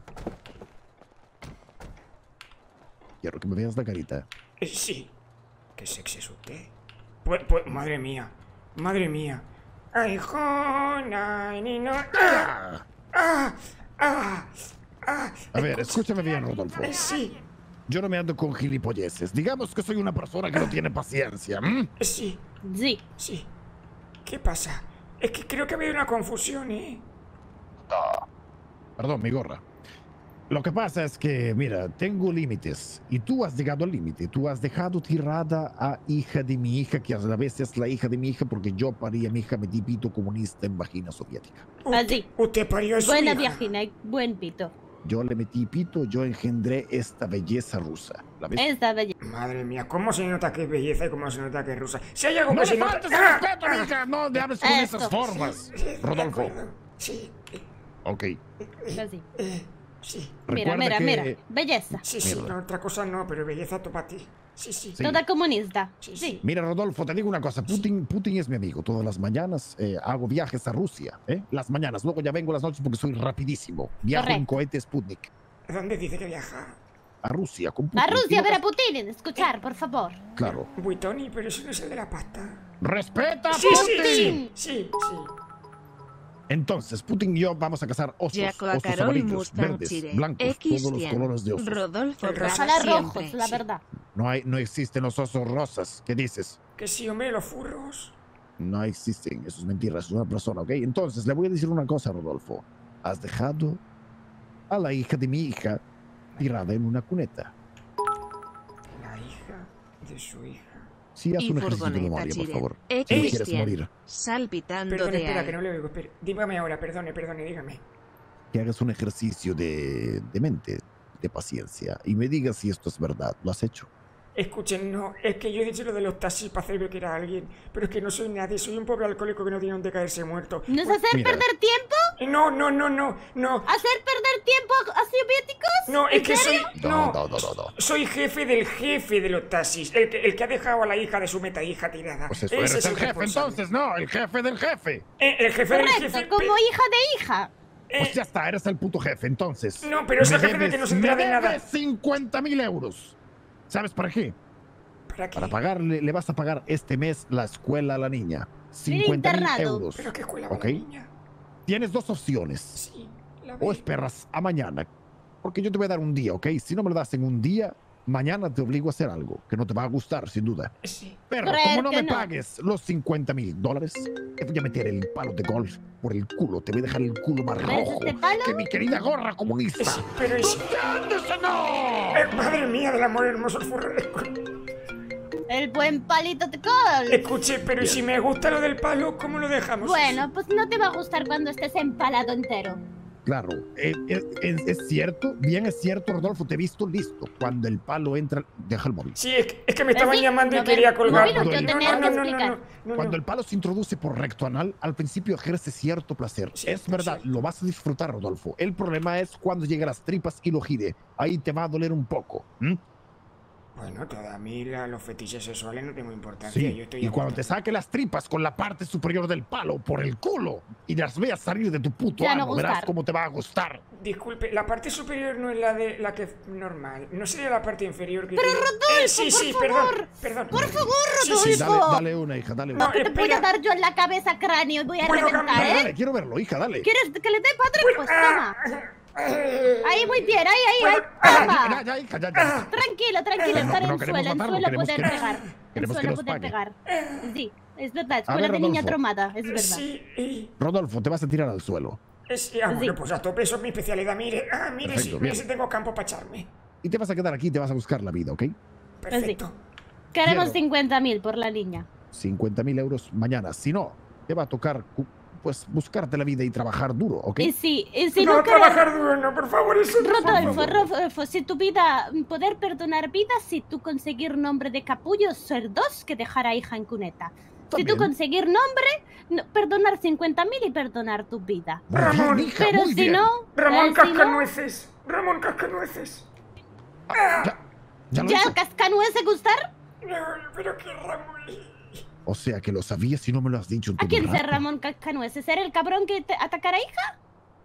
Quiero que me veas la carita. Eh, Sí. Qué sexy es usted. Pues, pues, madre mía. Madre mía. Ay, jona, ni no. ¡Ah! ¡Ah! ¡Ah! ¡Ah! A ver, escúchame bien, Rodolfo. Eh, Sí, Yo no me ando con gilipolleces. Digamos que soy una persona que no tiene paciencia. ¿m? eh, sí, Sí. sí. ¿Qué pasa? Es que creo que ha habido una confusión, ¿eh? Perdón, mi gorra. Lo que pasa es que, mira, tengo límites y tú has llegado al límite. Tú has dejado tirada a hija de mi hija, que a la vez es la hija de mi hija, porque yo parí a mi hija metí pito comunista en vagina soviética. Así. Usted parió a su Buena hija. viajina y buen pito. Yo le metí pito, yo engendré esta belleza rusa. ¿La ves? Esta bella. Madre mía, ¿cómo se nota que es belleza y cómo se nota que es rusa? Si hay algo ¡No que le se nota... faltes el ¡Ah! respeto, ¡Ah! Mica! ¡No le hables con Esto. esas formas! Sí, de Rodolfo. acuerdo. Sí, Ok. Así. eh, sí. Mira, Recuerda mira, que- mira. Belleza. Sí, sí, Mierda. no, otra cosa no, pero belleza para ti. Sí, sí. Sí. Toda comunista. Sí, Sí. Mira, Rodolfo, te digo una cosa. Putin, Putin es mi amigo. Todas las mañanas eh, hago viajes a Rusia. ¿eh? Las mañanas. Luego ya vengo las noches porque soy rapidísimo. Viajo en Correcto. cohete Sputnik. ¿Dónde dice que viaja? A Rusia con Putin. A Rusia a ver a Quiero- Putin. Escuchar, por favor. Claro. Buitoni, pero eso no es el de la pasta. ¡Respeta a Sí, sí, Putin! sí, sí, sí. Entonces, Putin y yo vamos a cazar osos, osos amarillos, verdes, blancos, todos los colores de osos. Rodolfo Ojalá rojos, la verdad. No hay, no existen los osos rosas. ¿Qué dices? Que sí, hombre, los furros. No existen, eso es mentira, es una persona, ¿ok? Entonces, le voy a decir una cosa, Rodolfo. Has dejado a la hija de mi hija tirada en una cuneta. La hija de su hija. Sí, haz Y un ejercicio de furgoneta, memoria, por Chile. favor. Eh, Si no quieres Cristian, morir. Salpitando Perdone, de espera, aire. que no le oigo. Espera. Dígame ahora, perdone, perdone, dígame. Que hagas un ejercicio de, de mente, de paciencia, y me digas si esto es verdad. ¿Lo has hecho? Escuchen, no, es que yo he dicho lo de los taxis para hacer ver que era alguien, pero es que no soy nadie, soy un pobre alcohólico que no tiene dónde caerse muerto. ¿No es hacer Mira. perder tiempo? No, no, no, no, no. ¿Hacer perder tiempo a, a soviéticos? No, es ¿En que soy... serio? No, no, no, no, no. soy jefe del jefe de los taxis, el que, el que ha dejado a la hija de su meta hija tirada. Pues eso, Ese eres es el jefe responsable. entonces, ¿no? El jefe del jefe. Eh, el jefe del Correcto, jefe... como hija de hija. Pues ya está, eres el puto jefe, entonces. No, pero es Me el jefe de debes- que no se entera me de nada. debes cincuenta mil euros. ¿Sabes para qué? ¿Para qué? Para pagarle, le vas a pagar este mes la escuela a la niña. cincuenta mil internado. euros. ¿Pero qué escuela va ¿Ok? la niña? Tienes dos opciones. Sí, la O vi. esperas a mañana. Porque yo te voy a dar un día, ¿ok? Si no me lo das en un día, mañana te obligo a hacer algo que no te va a gustar, sin duda. Sí. Pero Creer como no que me no. pagues los cincuenta mil dólares, te voy a meter el palo de golf por el culo. Te voy a dejar el culo más ¿Ves rojo este palo? que mi querida gorra comunista. Sí, pero es... ¿Entiendes o no? Eh, madre mía del amor hermoso, el furro. El buen palito de col. Escuche, pero si me gusta lo del palo, ¿cómo lo dejamos? Bueno, pues no te va a gustar cuando estés empalado entero. Claro, es, es- es cierto, bien es cierto, Rodolfo, te he visto listo. Cuando el palo entra, deja el móvil. Sí, es que, es que me estaban ¿Sí? llamando y No, quería no, colgar. no, yo no, tenía no, que no, no, explicar. no, no, Cuando no. el palo se introduce por recto anal, al principio ejerce cierto placer. Sí, es verdad, sí. lo vas a disfrutar, Rodolfo. El problema es cuando llegue a las tripas y lo gire. Ahí te va a doler un poco. ¿m? Bueno, toda a mí la- los fetiches sexuales no tengo importancia. Sí, Yo estoy y a cuando gusto. te saque las tripas con la parte superior del palo por el culo y las veas salir de tu puto Ya no ano, verás gustar. cómo te va a gustar. Disculpe, la parte superior no es la de la que es normal. No sería la parte inferior que Pero tiene- Rodolfo, Eh, sí, por sí, favor. perdón, perdón. Por favor, Sí, sí, Rodolfo. Dale, dale una, hija, dale una. No, Que te voy espera. a dar yo en la cabeza cráneo y voy a Bueno, reventar, Dale, ¿eh? dale, quiero verlo, hija, dale. ¿Quieres que le dé padre? Pues Ah, toma. eh, Ahí, muy bien, ahí, ahí, ahí. Bueno, Ya, Toma. ya, hija, ya, Ah. ya. Tranquilo, tranquilo, No, estar no en queremos suelo, en matarlo, suelo queremos poder que- pegar. En queremos que suelo nos poder pague. pegar. Sí, es verdad, A escuela ver, de niña Rodolfo. traumada, es verdad. Sí, y- Rodolfo, te vas a tirar al suelo. es, ah, bueno, pues a tope, eso es mi especialidad. Mire, ah, mire, Perfecto, sí, mire bien. si tengo campo para echarme. Y te vas a quedar aquí y te vas a buscar la vida, ¿ok? Perfecto. Queremos Quiero. cincuenta mil por la niña. cincuenta mil euros mañana. Si no, te va a tocar, cu- pues, buscarte la vida y trabajar duro, ¿ok? Y si, y si no, no, queremos... trabajar duro, no, por favor, eso no. Rodolfo, Rodolfo, si tu vida, poder perdonar vidas, si tú conseguir nombre de capullo, ser dos que dejar a hija en cuneta. Si tú También. conseguir nombre, no- perdonar cincuenta mil y perdonar tu vida. Muy bien, Ramón, hija, Pero muy si bien. no, Ramón eh, si no, Cascanueces. Ramón Cascanueces. Ya, ya lo ¿ya hizo. cascanuece gustar? No, pero qué Ramón. O sea que lo sabías y no me lo has dicho en ¿A todo quién el ser rato. Ramón Cascanueces? ¿Ser el cabrón que te atacara a hija?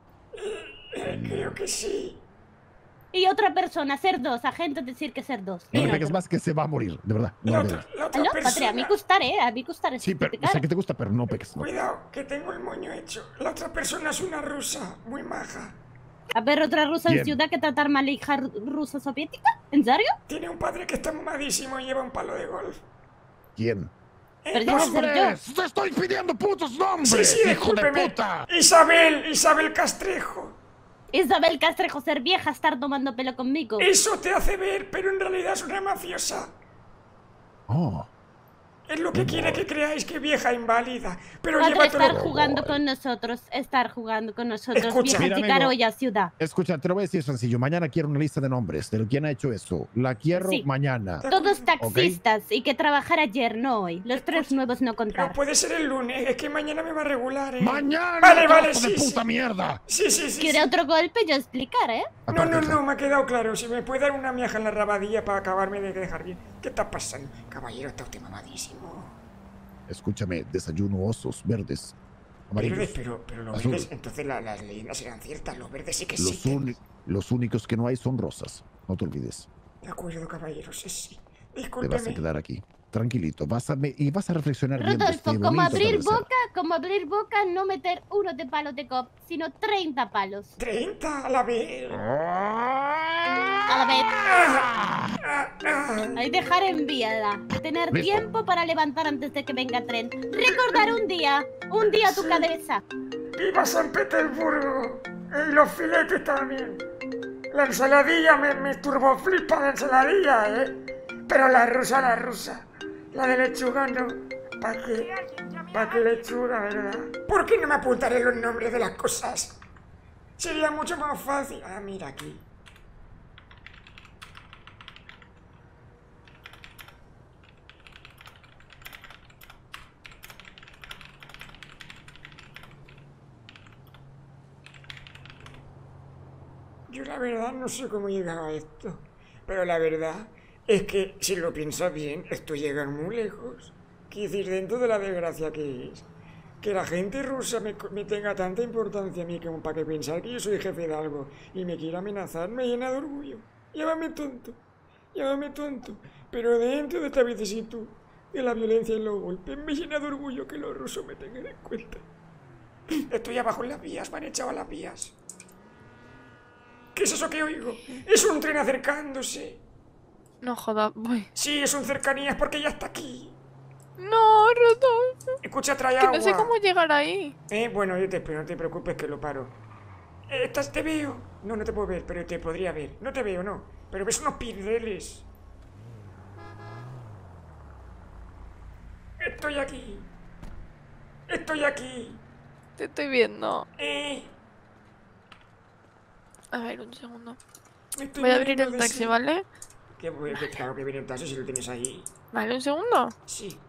Eh, creo que sí. Y otra persona, ser dos, a gente decir que ser dos. No ¿Quién le pegues otro? más que se va a morir, de verdad. No La le otra, pegues. la otra No, persona. Patria, a mí gustar, ¿eh? A mí gustar. Sí, pero sé que te gusta, pero no pegues. No. Cuidado, que tengo el moño hecho. La otra persona es una rusa, muy maja. A ver, otra rusa Bien. en ciudad que tratar mal a hija rusa soviética. ¿En serio? Tiene un padre que está mamadísimo y lleva un palo de golf. ¿Quién? Pero ya ser yo. ¡Nombres! ¡Te estoy pidiendo putos nombres! Sí, sí, ¡Hijo de discúlpeme. puta! Isabel, Isabel Castrejo. Isabel Castrejo, ser vieja, estar tomando pelo conmigo. Eso te hace ver, pero en realidad es una mafiosa. Oh, Es lo que quiere que creáis que vieja inválida. Pero Otra, lleva estar todo... jugando con nosotros, estar jugando con nosotros, Escucha, vieja mira, amigo. chicaroya, ciudad. escucha, te lo voy a decir sencillo. Mañana quiero una lista de nombres de quién ha hecho eso. La quiero Sí. mañana. Todos taxistas y que trabajar ayer, no hoy. Los tres Escucha, nuevos no Pero contar. puede ser el lunes, es que mañana me va a regular, ¿eh? ¡Mañana! Vale, vale, trozo de sí, puta sí. mierda! Sí, sí, sí. ¿Quiere sí. otro golpe? Yo explicar, ¿eh? No, Aparte, no, hija, no, me ha quedado claro. Si me puede dar una miaja en la rabadilla para acabarme de dejar bien. ¿Qué está pasando? Caballero, está usted mamadísimo. Escúchame, desayuno osos verdes, amarillos. Verdes, pero, pero los azul. verdes, entonces la- las leyendas eran ciertas. Los verdes sí que Los, existen. uni- los únicos que no hay son rosas. No te olvides. De acuerdo, caballero, sí, sí. Te vas a Discúlpeme. quedar aquí. tranquilito. Vas a, me- y vas a reflexionar bien de Rodolfo, este como bonito abrir atardecer. boca, como abrir boca, no meter uno de palos de cop, sino treinta palos. ¿treinta a la vez? A la vez. Hay dejar enviada. Tener Listo. tiempo para levantar antes de que venga tren. Recordar un día. Un día a tu cabeza. ¡Viva San Petersburgo! Y los filetes también. La ensaladilla me, me turbo flipa la ensaladilla, ¿eh? Pero la rusa, la rusa. La de lechuga no. ¿Para qué? ¿Para qué lechuga, verdad? ¿Por qué no me apuntaré los nombres de las cosas? Sería mucho más fácil. Ah, mira aquí. Yo la verdad no sé cómo he llegado a esto, pero la verdad es que si lo piensas bien, esto llega muy lejos. Quiero decir, dentro de la desgracia que es, que la gente rusa me, me tenga tanta importancia a mí como para que pensar que yo soy jefe de algo y me quiera amenazar, me llena de orgullo. Llámame tonto, llámame tonto, pero dentro de esta vicisitud de la violencia y los golpes, me llena de orgullo que los rusos me tengan en cuenta. Estoy abajo en las vías, me han echado a las vías. ¿Qué es eso que oigo? Es un tren acercándose. No jodas, voy. Sí, es un cercanías porque ya está aquí. No, Rodolfo. Escucha, trae Que agua. no sé cómo llegar ahí. Eh, bueno, yo te espero, no te preocupes que lo paro. Eh, ¿Estás, te veo? No, no te puedo ver, pero te podría ver. No te veo, no. Pero ves unos pireles. Estoy aquí. Estoy aquí. Te estoy viendo. Eh. A ver, un segundo. Me estoy Voy a abrir muriendo el de taxi, sed. ¿vale? Que, que claro que viene el taxi si lo tienes ahí. Vale, un segundo. Sí.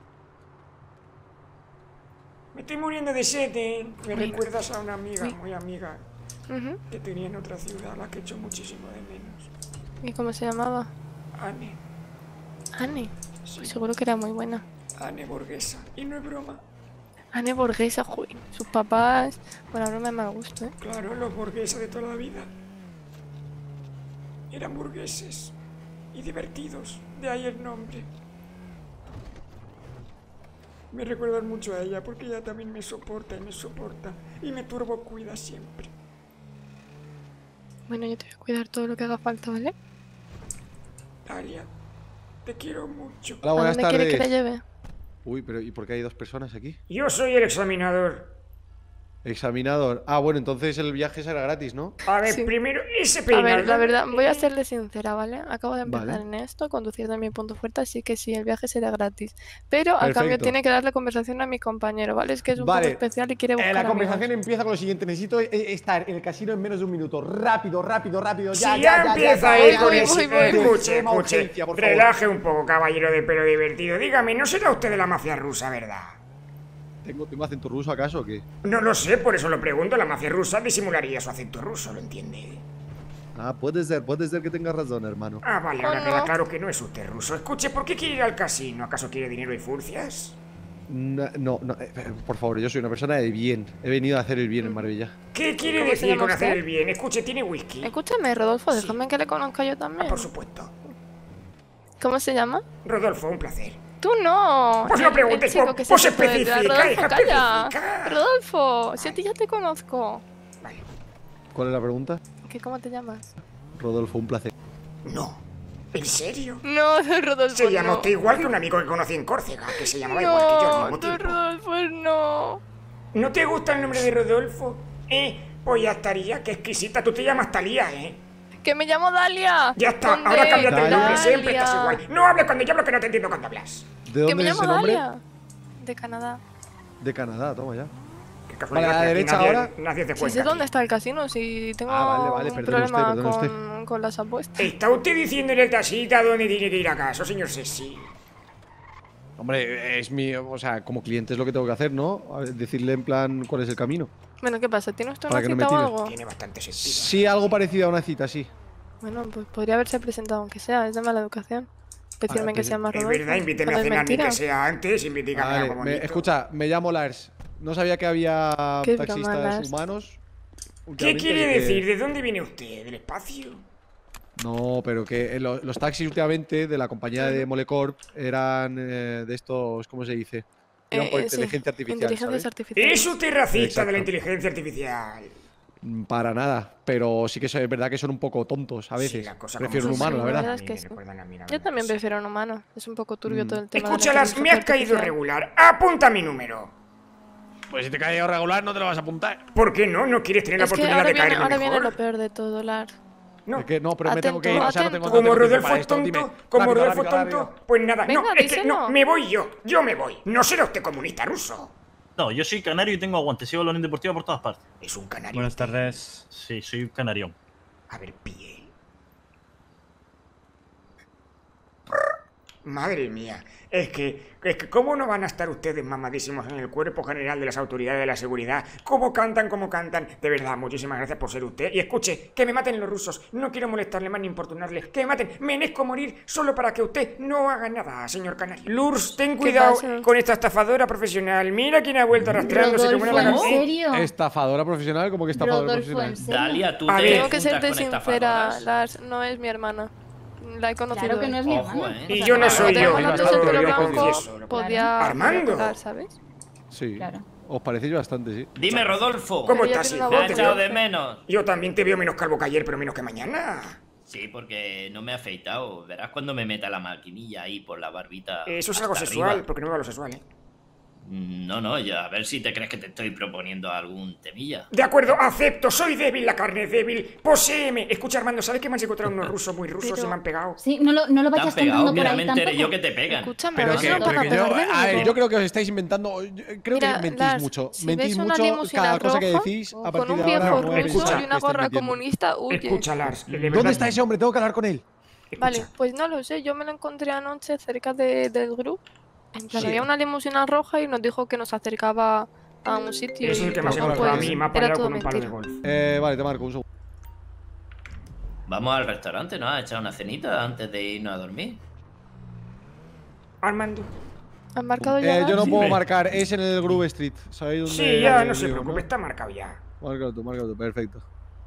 Me estoy muriendo de sed, ¿eh? Me Uy. recuerdas a una amiga, Uy. muy amiga, Ujú. que tenía en otra ciudad, a la que echo muchísimo de menos. ¿Y cómo se llamaba? Anne. Anne. Sí. Pues seguro que era muy buena. Anne Borghesa. Y no es broma. Anne Borghesa, joder. Sus papás. Bueno, broma de mal gusto, ¿eh? Claro, los burgueses de toda la vida. Eran burgueses. Y divertidos. De ahí el nombre. Me recuerdan mucho a ella porque ella también me soporta y me soporta. Y me turbo cuida siempre. Bueno, yo te voy a cuidar todo lo que haga falta, ¿vale? Dalia, te quiero mucho. Hola, ¿A buenas dónde quieres que tardes. la lleve? Uy, pero ¿y por qué hay dos personas aquí? Yo soy el examinador. Examinador. Ah, bueno, entonces el viaje será gratis, ¿no? A ver, Sí. primero, ese A peinado. ver, la verdad, voy a serle sincera, ¿vale? Acabo de empezar Vale. en esto, conducir de mi punto fuerte, así que sí, el viaje será gratis. Pero a cambio Perfecto. tiene que darle conversación a mi compañero, ¿vale? Es que es un Vale. poco especial y quiere buscar Eh, la amigos. conversación empieza con lo siguiente. Necesito eh, estar en el casino en menos de un minuto. Rápido, rápido, rápido. Si Ya, ya, ya, ya, empieza ya, ahí ya, con ya, ese... voy, voy, voy. Escuche, Extrema escuche. urgencia, por favor. Relaje un poco, caballero de pelo divertido. Dígame, ¿no será usted de la mafia rusa, verdad? ¿Tengo, ¿Tengo acento ruso acaso o qué? No lo sé, por eso lo pregunto. La mafia rusa disimularía su acento ruso, ¿lo entiende? Ah, puede ser, puede ser que tengas razón, hermano. Ah, vale, ahora Oh, queda no. claro que no es usted ruso. Escuche, ¿por qué quiere ir al casino? ¿Acaso quiere dinero y furcias? No, no, no, eh, eh, por favor, yo soy una persona de bien. He venido a hacer el bien en Marbella. ¿Qué quiere ¿Cómo se decir llama con hacer usted? el bien? Escuche, ¿tiene whisky? Escúchame, Rodolfo, Sí. déjame que le conozca yo también. Ah, por supuesto. ¿Cómo se llama? Rodolfo, un placer. Tú no. Pues no El- el preguntes, chico pues- que se pues puso detrás. especifica, Rodolfo, hija, calla. especifica. Rodolfo, si a ti ya te conozco. Vale. ¿Cuál es la pregunta? ¿Qué, ¿Cómo te llamas? Rodolfo, un placer. No. ¿En serio? No, no, Rodolfo, Se llama no. usted igual que un amigo que conocí en Córcega, que se llamaba igual que yo al No, mismo no, tiempo. Rodolfo, no. ¿No te gusta el nombre de Rodolfo? Eh, pues ya estaría, qué exquisita. Tú te llamas Talía, ¿eh? Que me llamo Dalia. Ya está, ¿Dónde? ahora cámbiate el nombre, Dalia. siempre estás igual. No hables cuando yo hablo que no te entiendo cuando hablas. ¿De Que dónde me es llamo ese nombre? Dalia. De Canadá. De Canadá, toma ya. Qué casualidad, Vale, a la que aquí derecha nadie, ahora. nadie es de Si Cuenca sé dónde aquí. está el casino, si tengo Ah, vale, vale, un perdone usted, problema perdone con, con las apuestas. ¿Está usted diciendo en el taxista dónde tiene que ir acaso, señor Sessi? Hombre, es mi. O sea, como cliente es lo que tengo que hacer, ¿no? A ver, decirle en plan cuál es el camino. Bueno, ¿qué pasa? ¿Tiene usted Para una que no me cita o tire. algo? Tiene bastante sentido. Sí, algo parecido a una cita, sí. Bueno, pues podría haberse presentado aunque sea, es de mala educación. Decirme Ah, que pues se llama Es Rodolfo. verdad, invíteme a cuando es cenar ni mentira. que sea antes, invíteme a Vale, algo me- bonito. escucha, me llamo Lars. No sabía que había Qué broma, taxistas Lars. humanos. ¿Qué últimamente, quiere así que- decir? ¿De dónde viene usted? ¿Del espacio? No, pero que eh, lo- los taxis últimamente de la compañía de Molecorp eran eh, de estos, ¿cómo se dice? Iban por Eh, sí, inteligencia artificial, inteligencias ¿sabes? artificiales. Es usted racista Exacto. de la inteligencia artificial. Mm, Para nada, pero sí que es verdad que son un poco tontos a veces. la cosa Prefiero como un son. humano, la La verdad. verdad es que sí. Yo también prefiero un humano. Es un poco turbio todo el tema. de la Escúchalas, me has inteligencia caído artificial. regular. Apunta mi número. Pues si te cae regular no te lo vas a apuntar. ¿Por qué no? ¿No quieres tener la Es que oportunidad ahora de viene, caerme ahora viene mejor? lo peor de todo, Lar. No. Es que no, pero me tengo que ir, Atento, o sea, no tengo atento. Como tanto tiempo Rodolfo para es esto. tonto, Dime, como rápido, Rodolfo rápido, tonto, rápido. pues nada, Venga, no, es que díselo. no, me voy yo, yo me voy. No será usted comunista ruso. No, yo soy canario y tengo aguante. Sigo la Unión Deportiva por todas partes. Es un canario. Buenas tardes. Sí, soy un canarión. A ver, pille. Madre mía, es que, es que ¿cómo no van a estar ustedes mamadísimos en el cuerpo general de las autoridades de la seguridad? ¿Cómo cantan, cómo cantan? De verdad, muchísimas gracias por ser usted. Y escuche, que me maten los rusos. No quiero molestarle más ni importunarle. Que me maten. Me enezco morir solo para que usted no haga nada, señor canario. Lurs, ten cuidado pasa? con esta estafadora profesional. Mira quién ha vuelto arrastrándose como una Rodolfo, ¿en lagartija. serio? Estafadora profesional, ¿cómo que estafadora Rodolfo, ¿en profesional? serio? Dalia, tú A te ver, Tengo que juntas serte con sincera, estafadoras. Lars. No es mi hermana. La he conocido. Claro que no es mi Ojo, hermana. ¿eh? Y yo no soy yo. Cuando es tenemos bastante, el pelo lo blanco, confieso. podía Armando. recordar, ¿sabes? Sí. Claro. Os parecéis bastante, sí. Dime, Rodolfo. ¿Cómo Pero ella estás, tiene hijo? una Me voz ha Te echado veo- de menos. Yo también te veo menos calvo que ayer, pero menos que mañana. Sí, porque no me he afeitado. Verás cuando me meta la maquinilla ahí por la barbita. Eso es hasta algo sexual, arriba. porque no veo lo sexual, ¿eh? No, no, ya, a ver si te crees que te estoy proponiendo algún temilla. De acuerdo, acepto, soy débil, la carne es débil. Poséeme. Escucha, Armando, ¿sabes que me han encontrado unos rusos muy rusos Pero- y me han pegado? Sí, no lo, no lo Te han vayas pegado, contando por mira, ahí me enteré tampoco. yo que te pegan. Escúchame, Pero no que, se van pero a que pegar yo, de a ver, mí. yo creo que os estáis inventando. yo Creo Mira, que mentís Lars, mucho. si mentís ves una mucho limusina cada cosa que roja decís a con partir un de viejo ahora. no ruso me escucha, escucha, y una que estáis gorra mintiendo. comunista, huye. Escucha, Lars, de verdad. ¿Dónde está ese hombre? Tengo que hablar con él. Vale, Escucha. pues no lo sé, yo me lo encontré anoche cerca de- del grupo. En plan, Sí. había una limusina roja y nos dijo que nos acercaba a un sitio. Es y el que me ha luego, encontrado a pues, mí, me ha era paleado todo con un palo de mentira. golf. Eh, vale, te marco un segundo. Vamos al restaurante, ¿no? A echar una cenita antes de irnos a dormir. Armando. ¿Has marcado ya? Eh, yo no Lars? puedo Dime. marcar, es en el Groove Street. ¿Sabéis dónde? Sí, ya, no vivo, se preocupe, está marcado ya. Márcalo tú, márcalo tú, perfecto.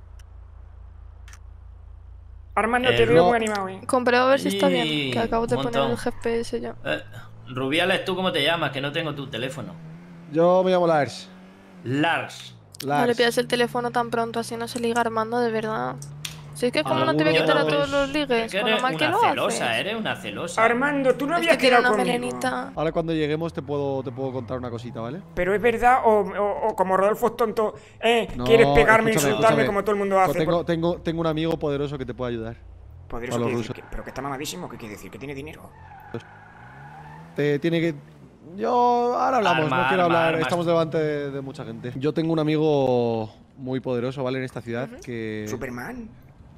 Armando, Eh, te veo no. muy animado, ¿eh? Comprueba a ver si está bien, Sí, que acabo de un poner el montón. G P S yo. Eh, Rubiales, ¿tú cómo te llamas? Que no tengo tu teléfono. Yo me llamo Lars. Lars. Lars. No le pidas el teléfono tan pronto, así no se liga Armando, de verdad. Si es que como Ah, no te voy a yo quitar a no, todos los Es ligues, que con lo eres mal que una lo celosa, haces. eres una celosa. Armando, tú no Es habías que tiene quedado una conmigo. melenita. Ahora cuando lleguemos te puedo, te puedo contar una cosita, ¿vale? Pero es verdad, o, o- o como Rodolfo es tonto, ¿eh? No, ¿Quieres pegarme, escúchame, insultarme escúchame. como todo el mundo hace? Tengo, Por- tengo, tengo un amigo poderoso que te puede ayudar. Poderoso a los quiere rusos. decir que- pero que está mamadísimo, ¿qué quiere decir? ¿Que tiene dinero? Te tiene que. Yo. Ahora hablamos, Arma, no quiero arma, hablar. arma. Estamos delante de, de mucha gente. Yo tengo un amigo muy poderoso, ¿vale? En esta ciudad que. ¿Superman?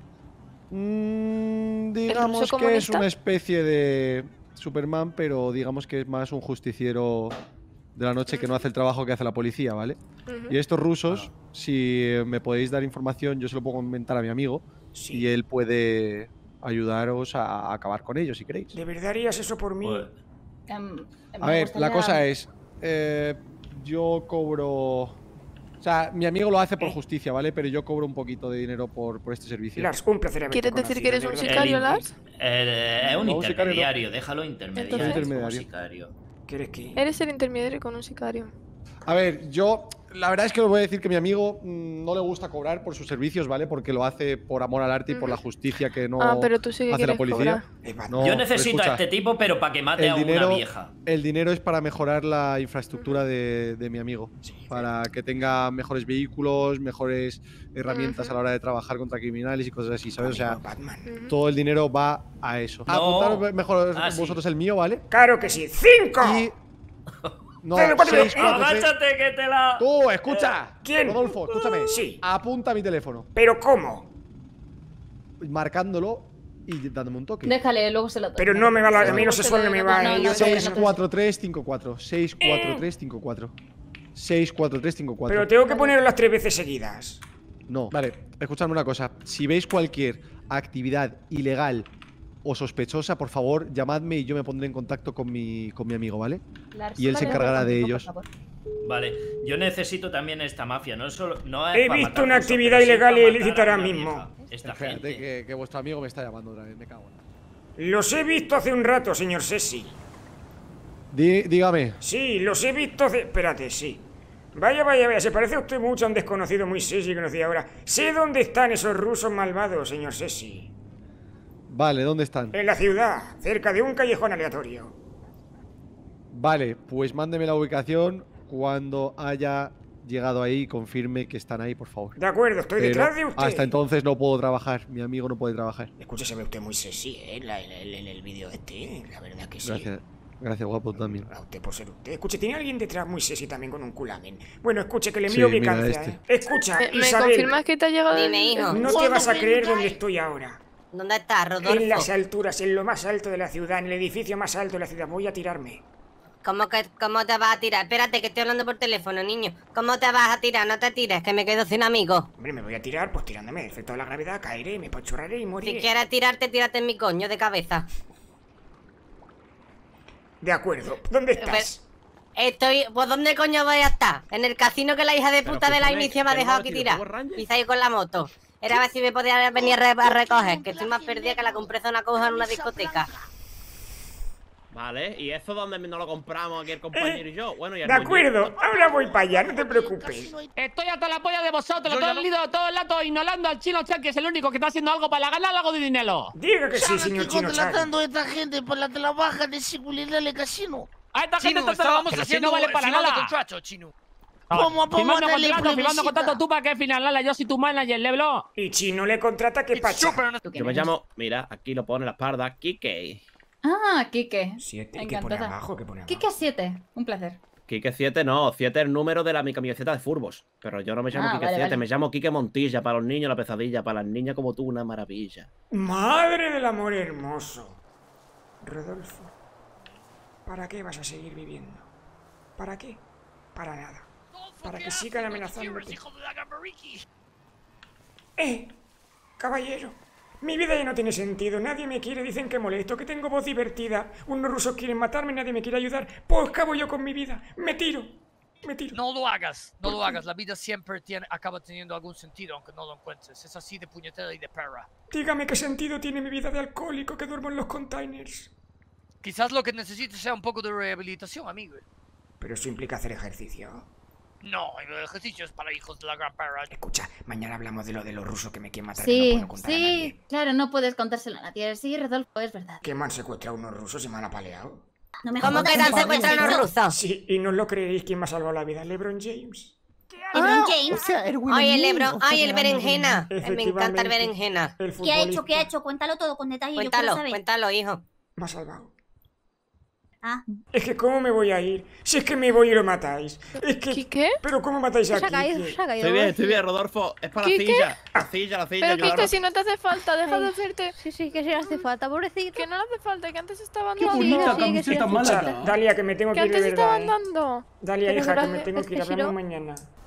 Mm, digamos ruso que es comunista? una especie de Superman, pero digamos que es más un justiciero de la noche que no hace el trabajo que hace la policía, ¿vale? Ujú. Y estos rusos, si me podéis dar información, yo se lo puedo comentar a mi amigo y él puede ayudaros a acabar con ellos si queréis. ¿De verdad harías eso por mí? Pues, Em, A me ver, gustaría- la cosa es, eh, yo cobro... O sea, mi amigo lo hace por justicia, ¿vale? Pero yo cobro un poquito de dinero por, por este servicio. Lars, un placer haberte ¿Quieres decir que eres un conocido, de sicario, verdad. Lars? eh, es un No, un sicario no. intermediario, déjalo intermediario. Entonces- como Intermediario. sicario. ¿Quieres que? Eres el intermediario con un sicario. A ver, yo la verdad es que os voy a decir que mi amigo mm, no le gusta cobrar por sus servicios, ¿vale? Porque lo hace por amor al arte y por la justicia que no Ah, pero tú sí que hace la quieres policía. cobrar. No, Yo pero necesito escucha, a este tipo, pero para que mate el a dinero, una vieja. el dinero es para mejorar la infraestructura de, de mi amigo. Para que tenga mejores vehículos, mejores herramientas a la hora de trabajar contra criminales y cosas así, ¿sabes? O sea, todo el dinero va a eso. No. Apuntaros mejor Ah, sí. vosotros el mío, ¿vale? ¡Claro que sí! ¡Cinco! Y... No, Cero, cuatro, seis, eh, cuatro, seis. Agáchate que te la. Tú, escucha. ¿Quién? Rodolfo, escúchame. Sí. Apunta mi teléfono. ¿Pero cómo? Marcándolo y dándome un toque. Déjale, luego se lo doy. Pero no me va la... A mí no se se suele, lo- no me no, va. no, eh, no, yo no, tengo que- seis cuatro tres cinco cuatro. seis cuatro tres cinco cuatro. seis cuatro tres cinco cuatro. Pero tengo que ponerlo las tres veces seguidas. No, vale, escuchadme una cosa. Si veis cualquier actividad ilegal o sospechosa, por favor, llamadme y yo me pondré en contacto con mi, con mi amigo, ¿vale? Lars, Y él se vale, encargará vale, de por ellos. favor. Vale, yo necesito también esta mafia, no solo. No es He para visto matar una cosas, actividad pero sí ilegal para y matar ilícita a ahora una mismo. vieja. Esta Espérate, gente. que, que vuestro amigo me está llamando otra vez, me cago en. Los he visto hace un rato, señor Sesi. Dí- dígame. Sí, los he visto hace... Espérate, sí. Vaya, vaya, vaya, se parece a usted mucho a un desconocido muy Sesi que conocí ahora. Sé dónde están esos rusos malvados, señor Sesi. Vale, ¿dónde están? En la ciudad, cerca de un callejón aleatorio. Vale, pues mándeme la ubicación cuando haya llegado ahí y confirme que están ahí, por favor. De acuerdo, estoy Pero detrás de usted. hasta entonces no puedo trabajar, mi amigo no puede trabajar. Escuche, se ve usted muy Sesi, ¿eh? En, la- en el- en el vídeo este, la verdad que sí. Gracias, gracias guapo también. A usted por ser usted. Escuche, tiene alguien detrás muy Sesi también con un culamen. Bueno, escuche, que le Sí, envío mira ubicancia, este. ¿eh? Escucha, ¿Me, me Isabel, confirmas que te ha llegado el- Dime, hijo. no te vas a creer dónde estoy ahora. ¿Dónde estás, Rodolfo? En las alturas, en lo más alto de la ciudad, en el edificio más alto de la ciudad. Voy a tirarme. ¿Cómo, que, ¿Cómo te vas a tirar? Espérate, que estoy hablando por teléfono, niño. ¿Cómo te vas a tirar? No te tires, que me quedo sin amigos. Hombre, me voy a tirar, pues tirándome. Efecto de la gravedad, caeré, me pochurraré y moriré. Si quieres tirarte, tírate en mi coño de cabeza. De acuerdo. ¿Dónde estás? Estoy... Pues ¿dónde coño voy a estar? En el casino que la hija de puta de la escúchame, inicia me ha que dejado no, aquí tío, tirar. Power Ranger. Quizá ir con la moto. Era a ver si me podía venir a, re- a recoger, que estoy más perdida que la compresa una coja en una discoteca. Vale, ¿y eso dónde nos lo compramos aquí el compañero y yo? Bueno, y el De acuerdo, ahora voy para allá, no te preocupes. Estoy hasta la polla de vosotros, Yo todo ya el no- lido, todo el rato ignorando al chino Chan, que es el único que está haciendo algo para ganar algo de dinero. Diga que sí, ¿Sabes señor que Chino Chan. contratando a esta gente por la trabaja de seguridad del casino? A esta Chino, gente está estábamos pero si haciendo- no vale para firmando nada. contrato, Chino. No, ¿Cómo firmando podemos darle contrato, firmando plebiscita? contrato, tú para qué final, Lala, yo soy tu manager, Leblo. Y Chino le contrata que pacha. Yo me llamo, mira, aquí lo pone en la espalda, Kike. Ah, Kike. Siete, ¿qué pone Encantada. abajo? ¿Qué pone abajo? Kike siete. Un placer. Kike siete no, siete es el número de la mi camiseta de Furbos. Pero yo no me llamo Ah, Kike vale, siete, vale. me llamo Kike Montilla, para los niños la pesadilla, para las niñas como tú una maravilla. Madre del amor hermoso. Rodolfo, ¿para qué vas a seguir viviendo? ¿Para qué? Para nada. Para que sigan amenazándote. ¡Eh! Caballero, mi vida ya no tiene sentido. Nadie me quiere, dicen que molesto, que tengo voz divertida. Unos rusos quieren matarme, nadie me quiere ayudar. Pues acabo yo con mi vida. Me tiro. Me tiro. No lo hagas, no ¿Por lo qué? hagas. La vida siempre tiene, acaba teniendo algún sentido, aunque no lo encuentres. Es así de puñetera y de perra. Dígame qué sentido tiene mi vida de alcohólico que duermo en los containers. Quizás lo que necesites sea un poco de rehabilitación, amigo. Pero eso implica hacer ejercicio. No, el ejercicio es para hijos de la gran perra. Escucha, mañana hablamos de lo de los rusos que me quieren matar. que Sí, no puedo contar a nadie. sí, claro, no puedes contárselo a nadie. Sí, Rodolfo, es verdad. Que me han secuestrado unos rusos y me han apaleado. No me ¿Cómo jodas, que te han por secuestrado favor. unos rusos? Sí, y no os lo creeréis quién me ha salvado la vida. LeBron James. LeBron James. Ay, el Lebron, ay, el berenjena. Ay, me encanta el Efectivamente, berenjena. el ¿Qué ha hecho? futbolista ¿Qué ha hecho? Cuéntalo todo con detalle. yo Cuéntalo, quiero saber. cuéntalo, hijo. Me ha salvado. Ah. Es que ¿cómo me voy a ir? Si es que me voy y lo matáis. Es que... ¿Qué? ¿Pero cómo matáis a Se ha caído, Quique? se ha caído. Estoy bien, estoy bien, Rodolfo. Es para la ¿Quique? silla. La silla, la silla. Pero ayudarnos. Kike, si no te hace falta, deja de hacerte. Sí, sí, que sí le hace falta, pobrecito. Que no le hace falta, que antes estaban Qué dando. bonita sí, que sí, camiseta sí. Málaga. Dalia, que me tengo Que que ir de antes verdad. estaban ¿eh? dando. Dalia, Pero hija, que gracias- me tengo es que ir. que si Hablamos no- mañana.